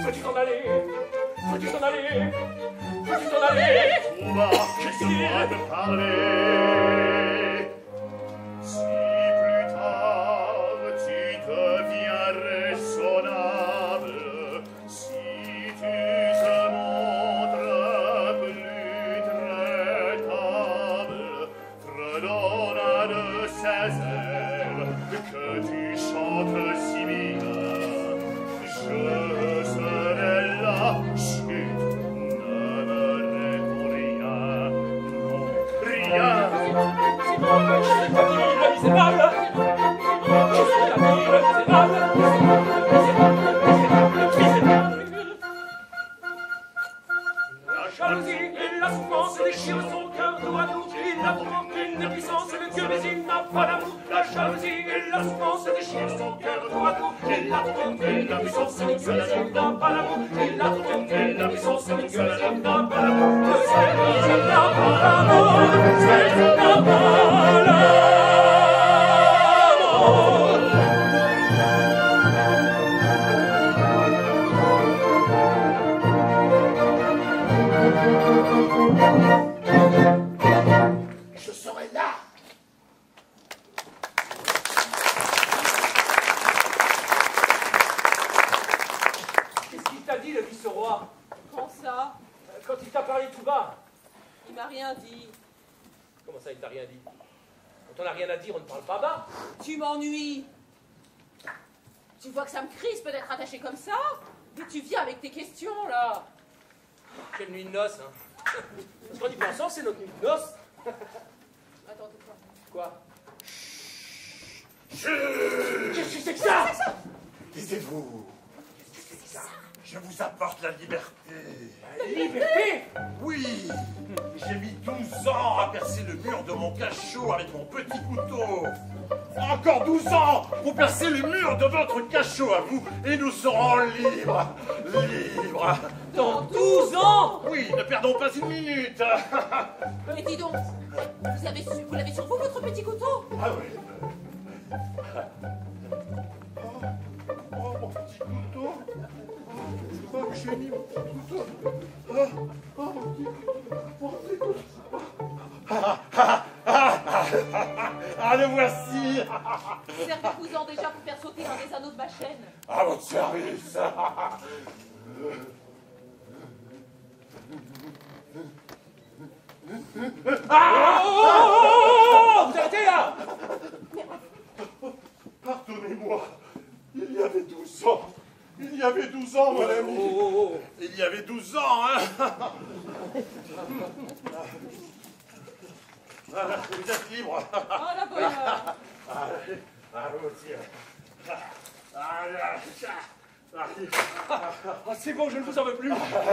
Veux-tu t'en aller? Veux-tu t'en aller? Veux-tu t'en aller? Trouva, qu'est-ce qu'il doit te parler? Si plus tard tu deviens raisonnable, si tu te montres plus traitable, fredonna de ces airs que tu chantes si bien, je serai là, chut, ne me réponds rien, non, rien. Misérable! Je suis la ville misérable! La jalousie et la souffrance déchirent son cœur tout à nous. Il a provoqué une puissance de Dieu, mais il n'a pas d'amour. La jalousie et la souffrance déchirent son cœur tout à nous. Il a provoqué une puissance de Dieu, mais il n'a pas d'amour. Il a provoqué une puissance de Dieu, mais il n'a pas d'amour. Le ciel, il n'a pas d'amour. Le ciel, il n'a pas d'amour. Je serai là. Qu'est-ce qu'il t'a dit, le vice-roi? Quand ça? Quand il t'a parlé tout bas? Il m'a rien dit. Comment ça, il t'a rien dit? Quand on n'a rien à dire, on ne parle pas bas. Tu m'ennuies. Tu vois que ça me crispe d'être attaché comme ça? Mais tu viens avec tes questions, là. Quelle nuit de noces, hein? Parce qu'en y pensant, c'est notre nuit de noces. Attends, toi. Quoi? Qu'est-ce que c'est que ça? Taisez-vous. Je vous apporte la liberté. La liberté? Oui. J'ai mis douze ans à percer le mur de mon cachot avec mon petit couteau. Encore douze ans pour percer le mur de votre cachot à vous, et nous serons libres. Libres. Dans douze ans? Oui, ne perdons pas une minute. Mais dis donc, vous avez su, vous l'avez sur vous, votre petit couteau? Ah oui. Oh, oh, mon petit couteau. Oh, que j'ai mis mon petit couteau. Oh, oh, mon petit couteau. Mon petit couteau. Ah, ah, ah, ah, ah, le voici. Servez-vous-en déjà pour faire sauter un des anneaux de ma chaîne. À votre service. Ah! Oh! Vous arrêtez là! Pardonnez-moi, il y avait douze ans. Il y avait douze ans, mon ami. Oh, oh, oh. Il y avait douze ans, hein. Voilà, vous êtes libre. Oh, la bonne heure. Allez, ah, vous aussi. Allez, allez. Ah, c'est bon, je ne vous en veux plus.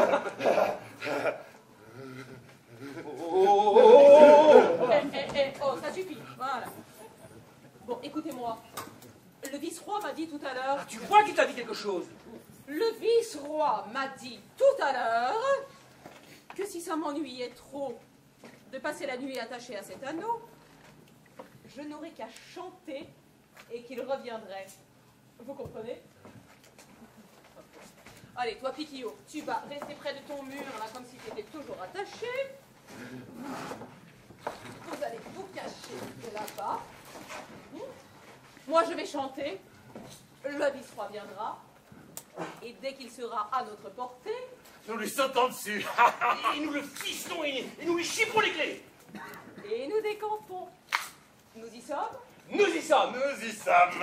Eh, eh, eh, oh, ça suffit. Voilà. Bon, écoutez-moi. Le vice-roi m'a dit tout à l'heure... Tu crois qu'il t'a dit quelque chose? Le vice-roi m'a dit tout à l'heure que si ça m'ennuyait trop de passer la nuit attaché à cet anneau, je n'aurais qu'à chanter et qu'il reviendrait. Vous comprenez? Allez, toi, Piquillot, tu vas rester près de ton mur, là, comme si tu étais toujours attaché. Vous allez vous cacher de là-bas. Moi, je vais chanter. Le vice-roi viendra. Et dès qu'il sera à notre portée... Nous lui sautons dessus. Et nous le fistons et, et nous lui chipperons les clés. Et nous décampons. Nous y sommes? Nous y sommes. Nous y sommes.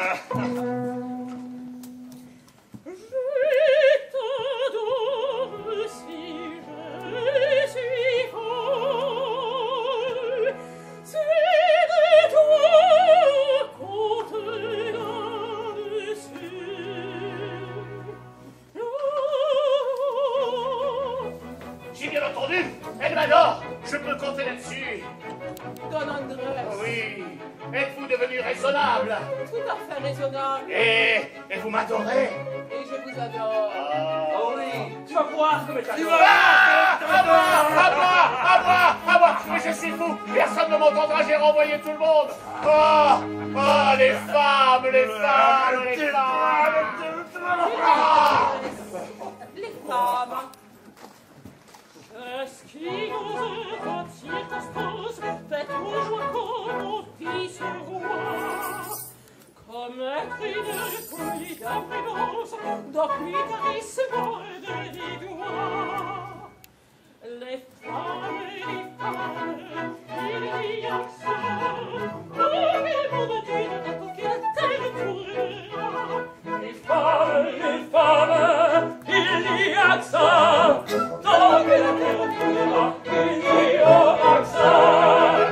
Je t'adore si je suis folle, c'est de toi qu'on te là-dessus. J'ai bien entendu. Elle m'adore. Je peux compter là-dessus. Don Andrés. Oui. Êtes-vous devenu raisonnable? Tout à fait raisonnable. Et, et vous m'adorez? Et je vous adore. Oh oui, tu vas voir comme elle Tu t'adore. vas à moi, à moi, à moi, à moi. Mais je suis fou. Personne ne m'entendra. J'ai renvoyé tout le monde. Oh, oh, les femmes, les femmes, les femmes. Les femme. Qu'est-ce qui ose votre circonstance? Faites-nous joie comme au fils roi. Comme être une folie d'imprudence, d'oculitarisme et de vigoire. Les femmes et les femmes, il y a que ça. Oh, quel monde d'une tête que la terre tournera. Les femmes, les femmes, il y a que ça. Tant que la terre tournera, il n'y aura que ça.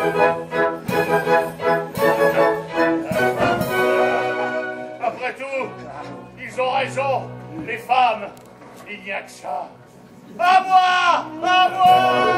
Après tout, ils ont raison, les femmes, il n'y a que ça. À moi! À moi!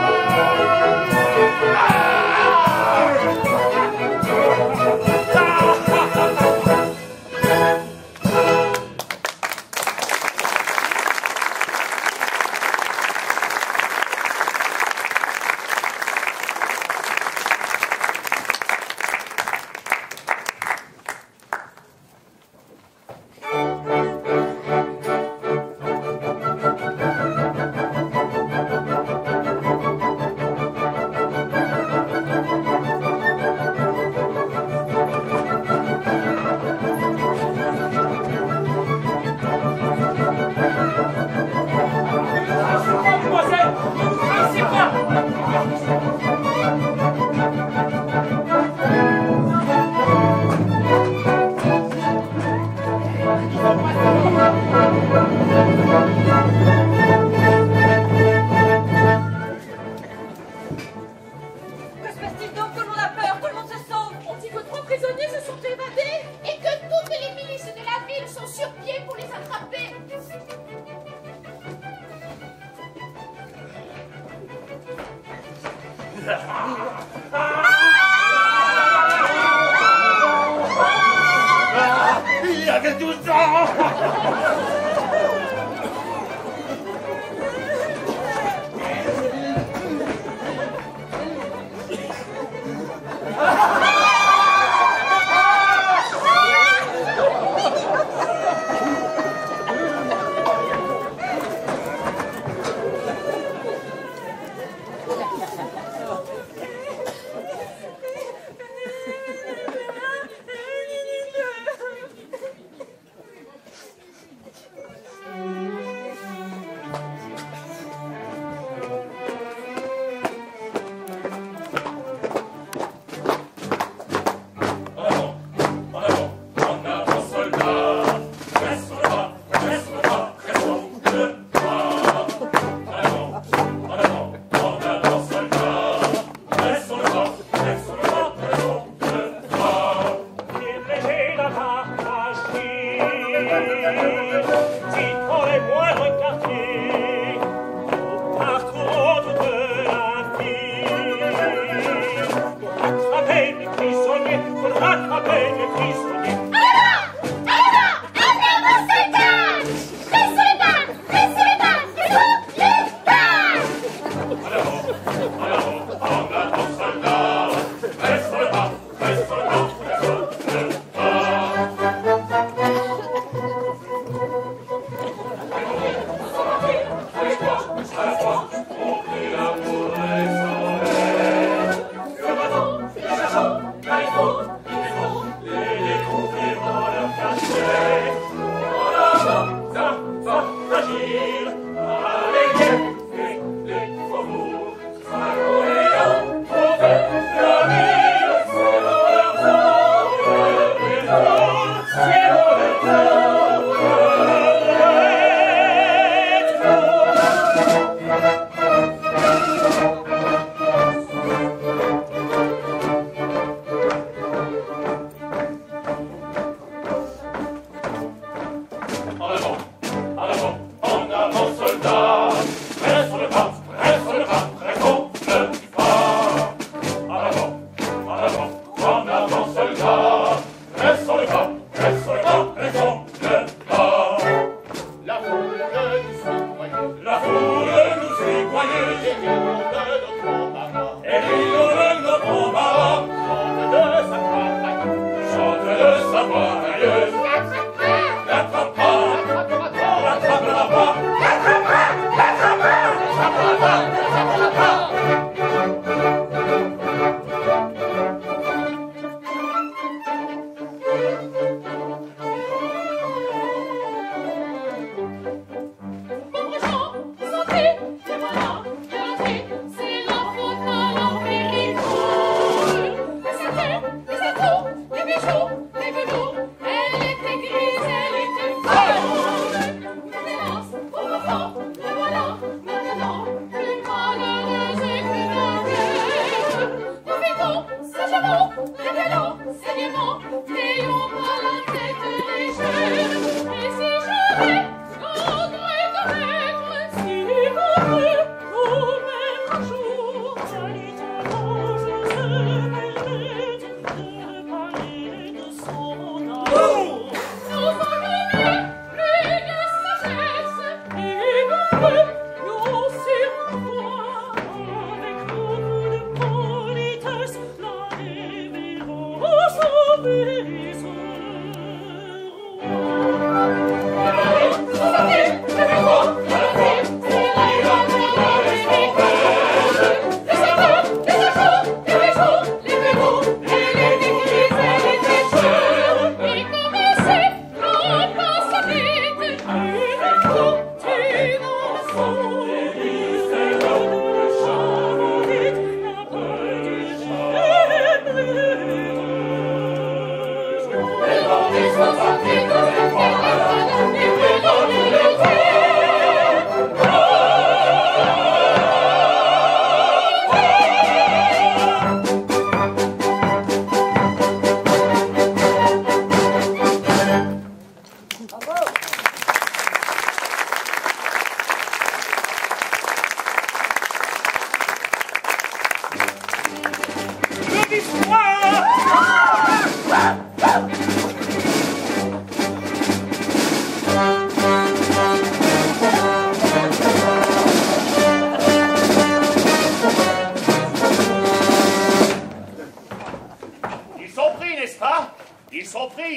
Il y avait douze ans.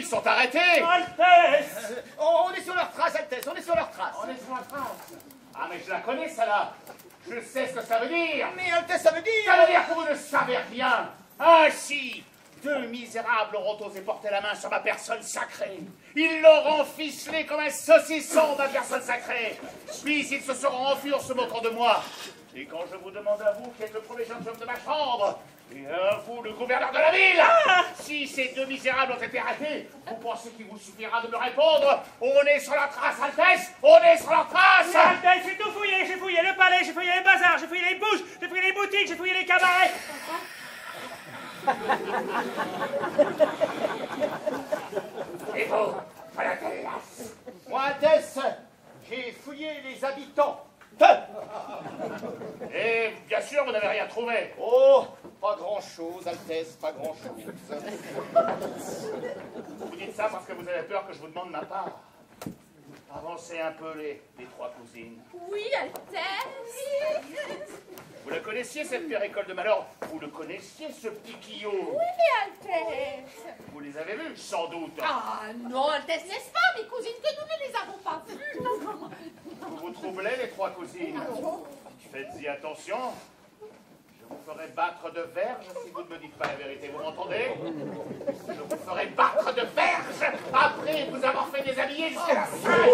Ils sont arrêtés. Altesse! Euh, on est sur leur trace, Altesse, on est sur leur trace. On est sur la trace. Ah, mais je la connais, ça là. Je sais ce que ça veut dire. Mais Altesse, ça veut dire... Ça veut dire que vous ne savez rien. Ah si, deux misérables auront osé porter la main sur ma personne sacrée. Ils l'auront ficelé comme un saucisson, ma personne sacrée. Puis ils se seront enfuis en se moquant de moi. Et quand je vous demande à vous qui êtes le premier gentilhomme de ma chambre, et à vous, le gouverneur de la ville, si ces deux misérables ont été arrêtés, vous pensez qu'il vous suffira de me répondre? On est sur la trace, Altesse. On est sur la trace. Altesse, j'ai tout fouillé. J'ai fouillé le palais, j'ai fouillé les bazars, j'ai fouillé les bouches, j'ai fouillé les boutiques, j'ai fouillé les cabarets. Et vous, voilà quelle lasse. Moi, Altesse, j'ai fouillé les habitants. Et bien sûr, vous n'avez rien trouvé. Oh, pas grand-chose, Altesse, pas grand-chose. Vous dites ça parce que vous avez peur que je vous demande ma part. Avancez un peu les, les trois cousines. Oui, Altesse. Vous le connaissiez, cette péricole de malheur? Vous le connaissiez, ce piquillot? Oui, Altesse. Vous les avez vus, sans doute. Ah non, Altesse, n'est-ce pas, mes cousines, que nous ne les avons pas vues? Vous vous troublez, les trois cousines? Faites-y attention. Je vous ferai battre de verge si vous ne me dites pas la vérité. Vous m'entendez? Je vous ferai battre de verge après vous avoir fait déshabiller jusqu'à la fin.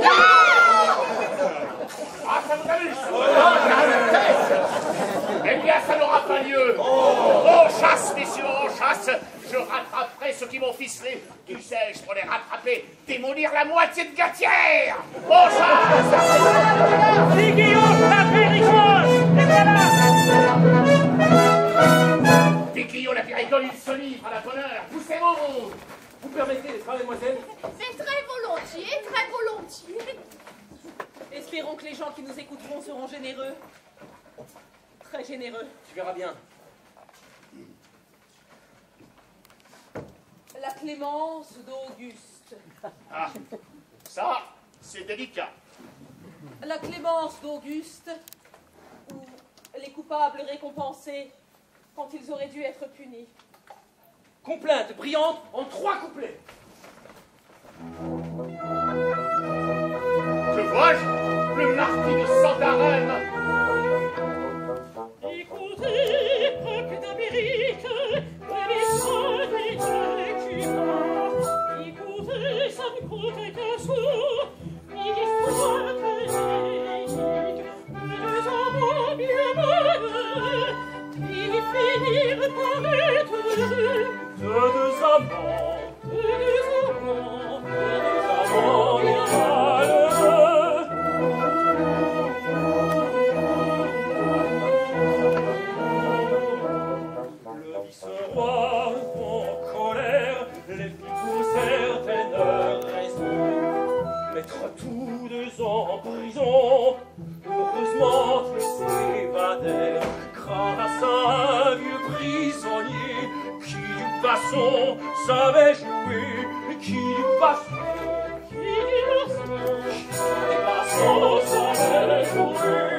Ah, ça vous amuse? Eh bien, ça n'aura pas lieu. On chasse, messieurs, on chasse. Je rattraperai ceux qui m'ont ficelé. Qui sais-je pour les rattraper? Démolir la moitié de Gatière. On chasse. Piquillot, la péricole! Et voilà! Piquillot, la péricole, il se livre à la bonne heure. Poussez-vous. Vous permettez, n'est-ce pas, mademoiselle? Mais très volontiers, très volontiers. Espérons que les gens qui nous écouteront seront généreux. Très généreux. Tu verras bien. La clémence d'Auguste. Ah, ça, c'est délicat. La clémence d'Auguste, ou les coupables récompensés quand ils auraient dû être punis. Complainte brillante en trois couplets. Que vois-je? Le marquis de Santarém. Écoutez, peuple d'Amérique, les soldats de Cuba. Écoutez, ça ne coûte qu'un sou, ni l'histoire tragique de deux amants bien malheureux qui finirent par être de deux amants, de deux amants, de deux amants bien malheureux. Le vice-roi en colère les fit pour certaines raisons mettre tous deux en prison. Heureusement ils s'évadèrent grâce à un vieux prisonnier qui du basson savait jouer, qui du basson, qui du basson, qui du basson savait jouer.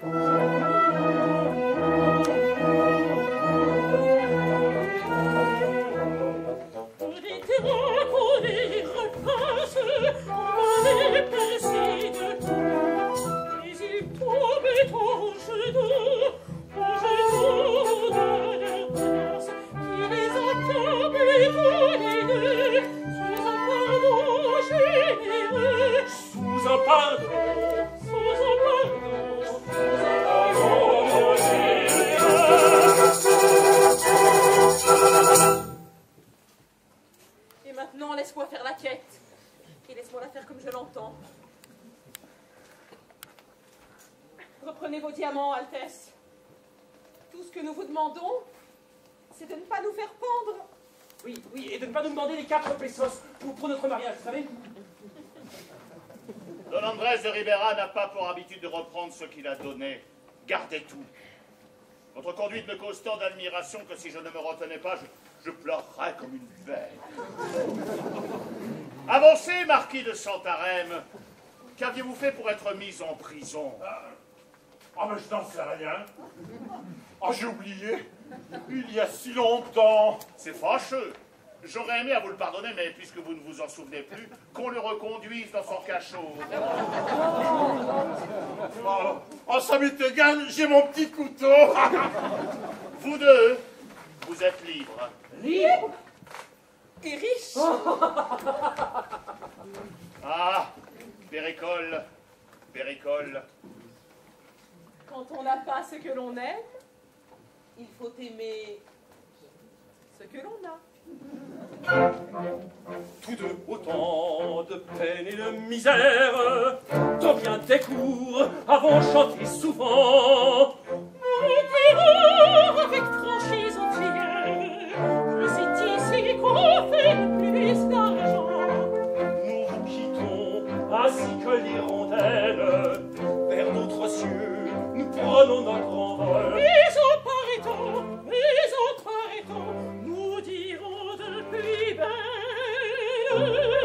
Des terrains qu'on les repasse, on les percé de tout, mais ils tombaient au genou, au genou de leur place, qui les accablait tous les deux, sous un pardon généreux, sous un pardon, sous un pardon, sous un pardon généreux. Et maintenant, laisse-moi faire la quête. Et laisse-moi la faire comme je l'entends. Reprenez vos diamants, Altesse. Tout ce que nous vous demandons, c'est de ne pas nous faire pendre. Oui, oui, et de ne pas nous demander les quatre pesos pour, pour notre mariage, vous savez? Don Andrés de Ribera n'a pas pour habitude de reprendre ce qu'il a donné. Gardez tout. Votre conduite me cause tant d'admiration que si je ne me retenais pas, je, je pleurerais comme une bête. Avancez, marquis de Santarém. Qu'aviez-vous fait pour être mis en prison? Ah, mais je n'en sais rien. Ah, j'ai oublié. Il y a si longtemps. C'est fâcheux. J'aurais aimé à vous le pardonner, mais puisque vous ne vous en souvenez plus, qu'on le reconduise dans son cachot. Oh, oh, ça m'est égal, j'ai mon petit couteau. Vous deux, vous êtes libres. Libre et riche. Ah, Péricole, Péricole. Quand on n'a pas ce que l'on aime, il faut aimer ce que l'on a. Tous deux autant de peine et de misère, dans bien des cours avons chanté souvent. Nous dirons avec franchise entière que c'est ici qu'on fait le plus d'argent. Nous vous quittons ainsi que l'hirondelle vers d'autres cieux. Nous prenons notre envol. Mais en paraît-on, mais en paraît-on, nous dirons de plus belle.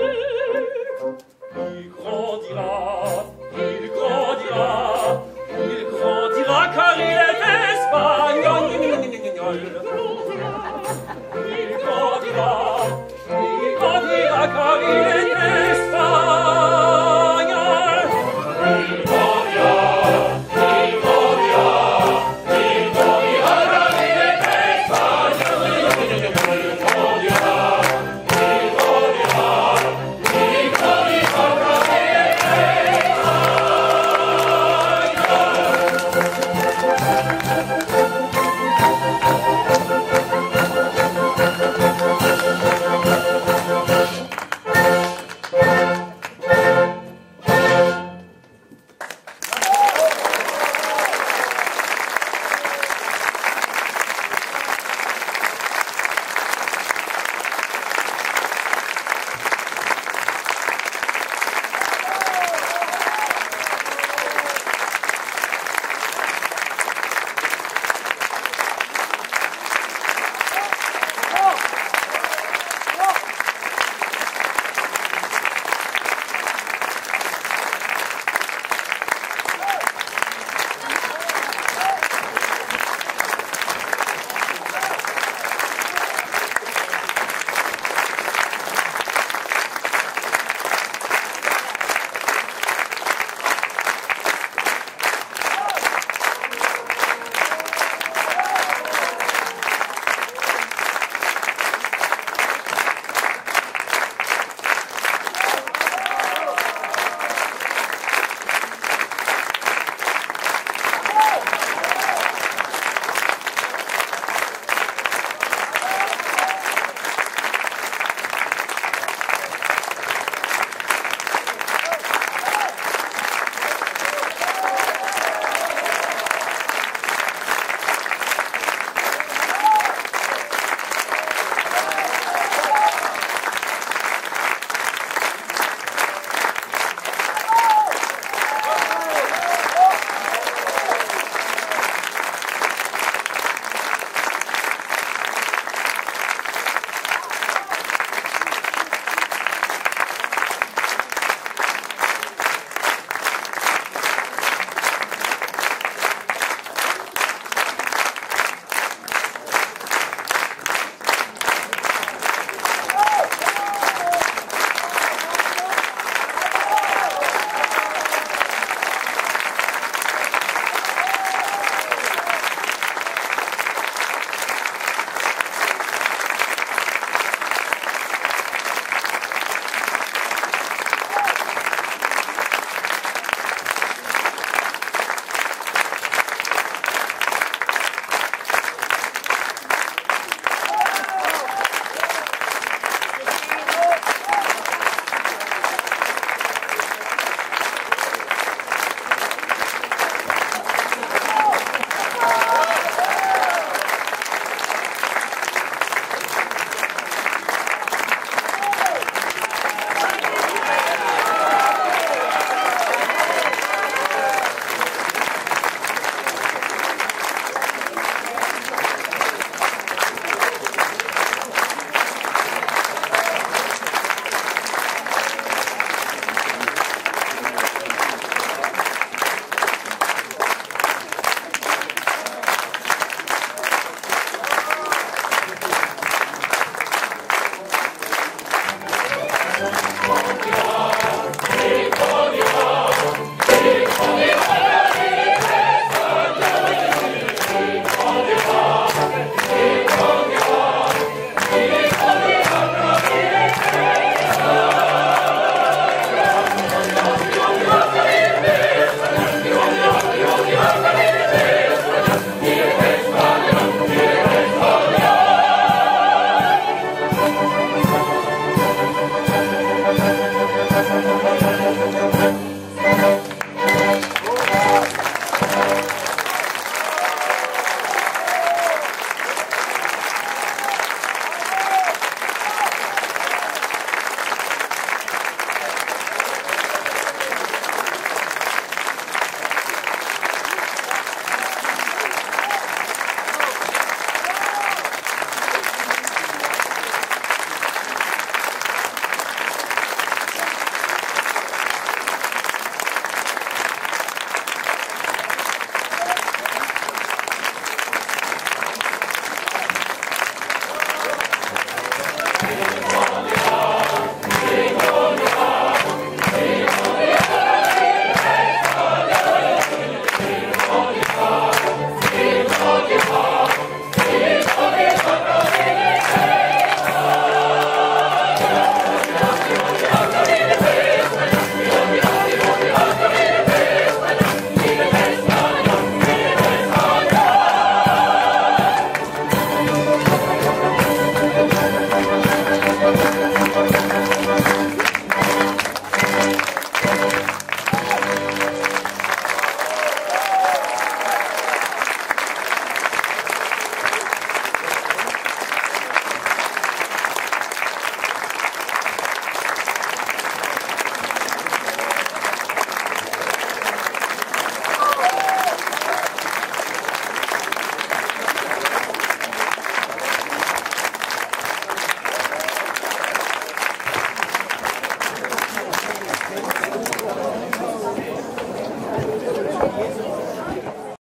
Il grandira, il grandira, il grandira car il est espagnol.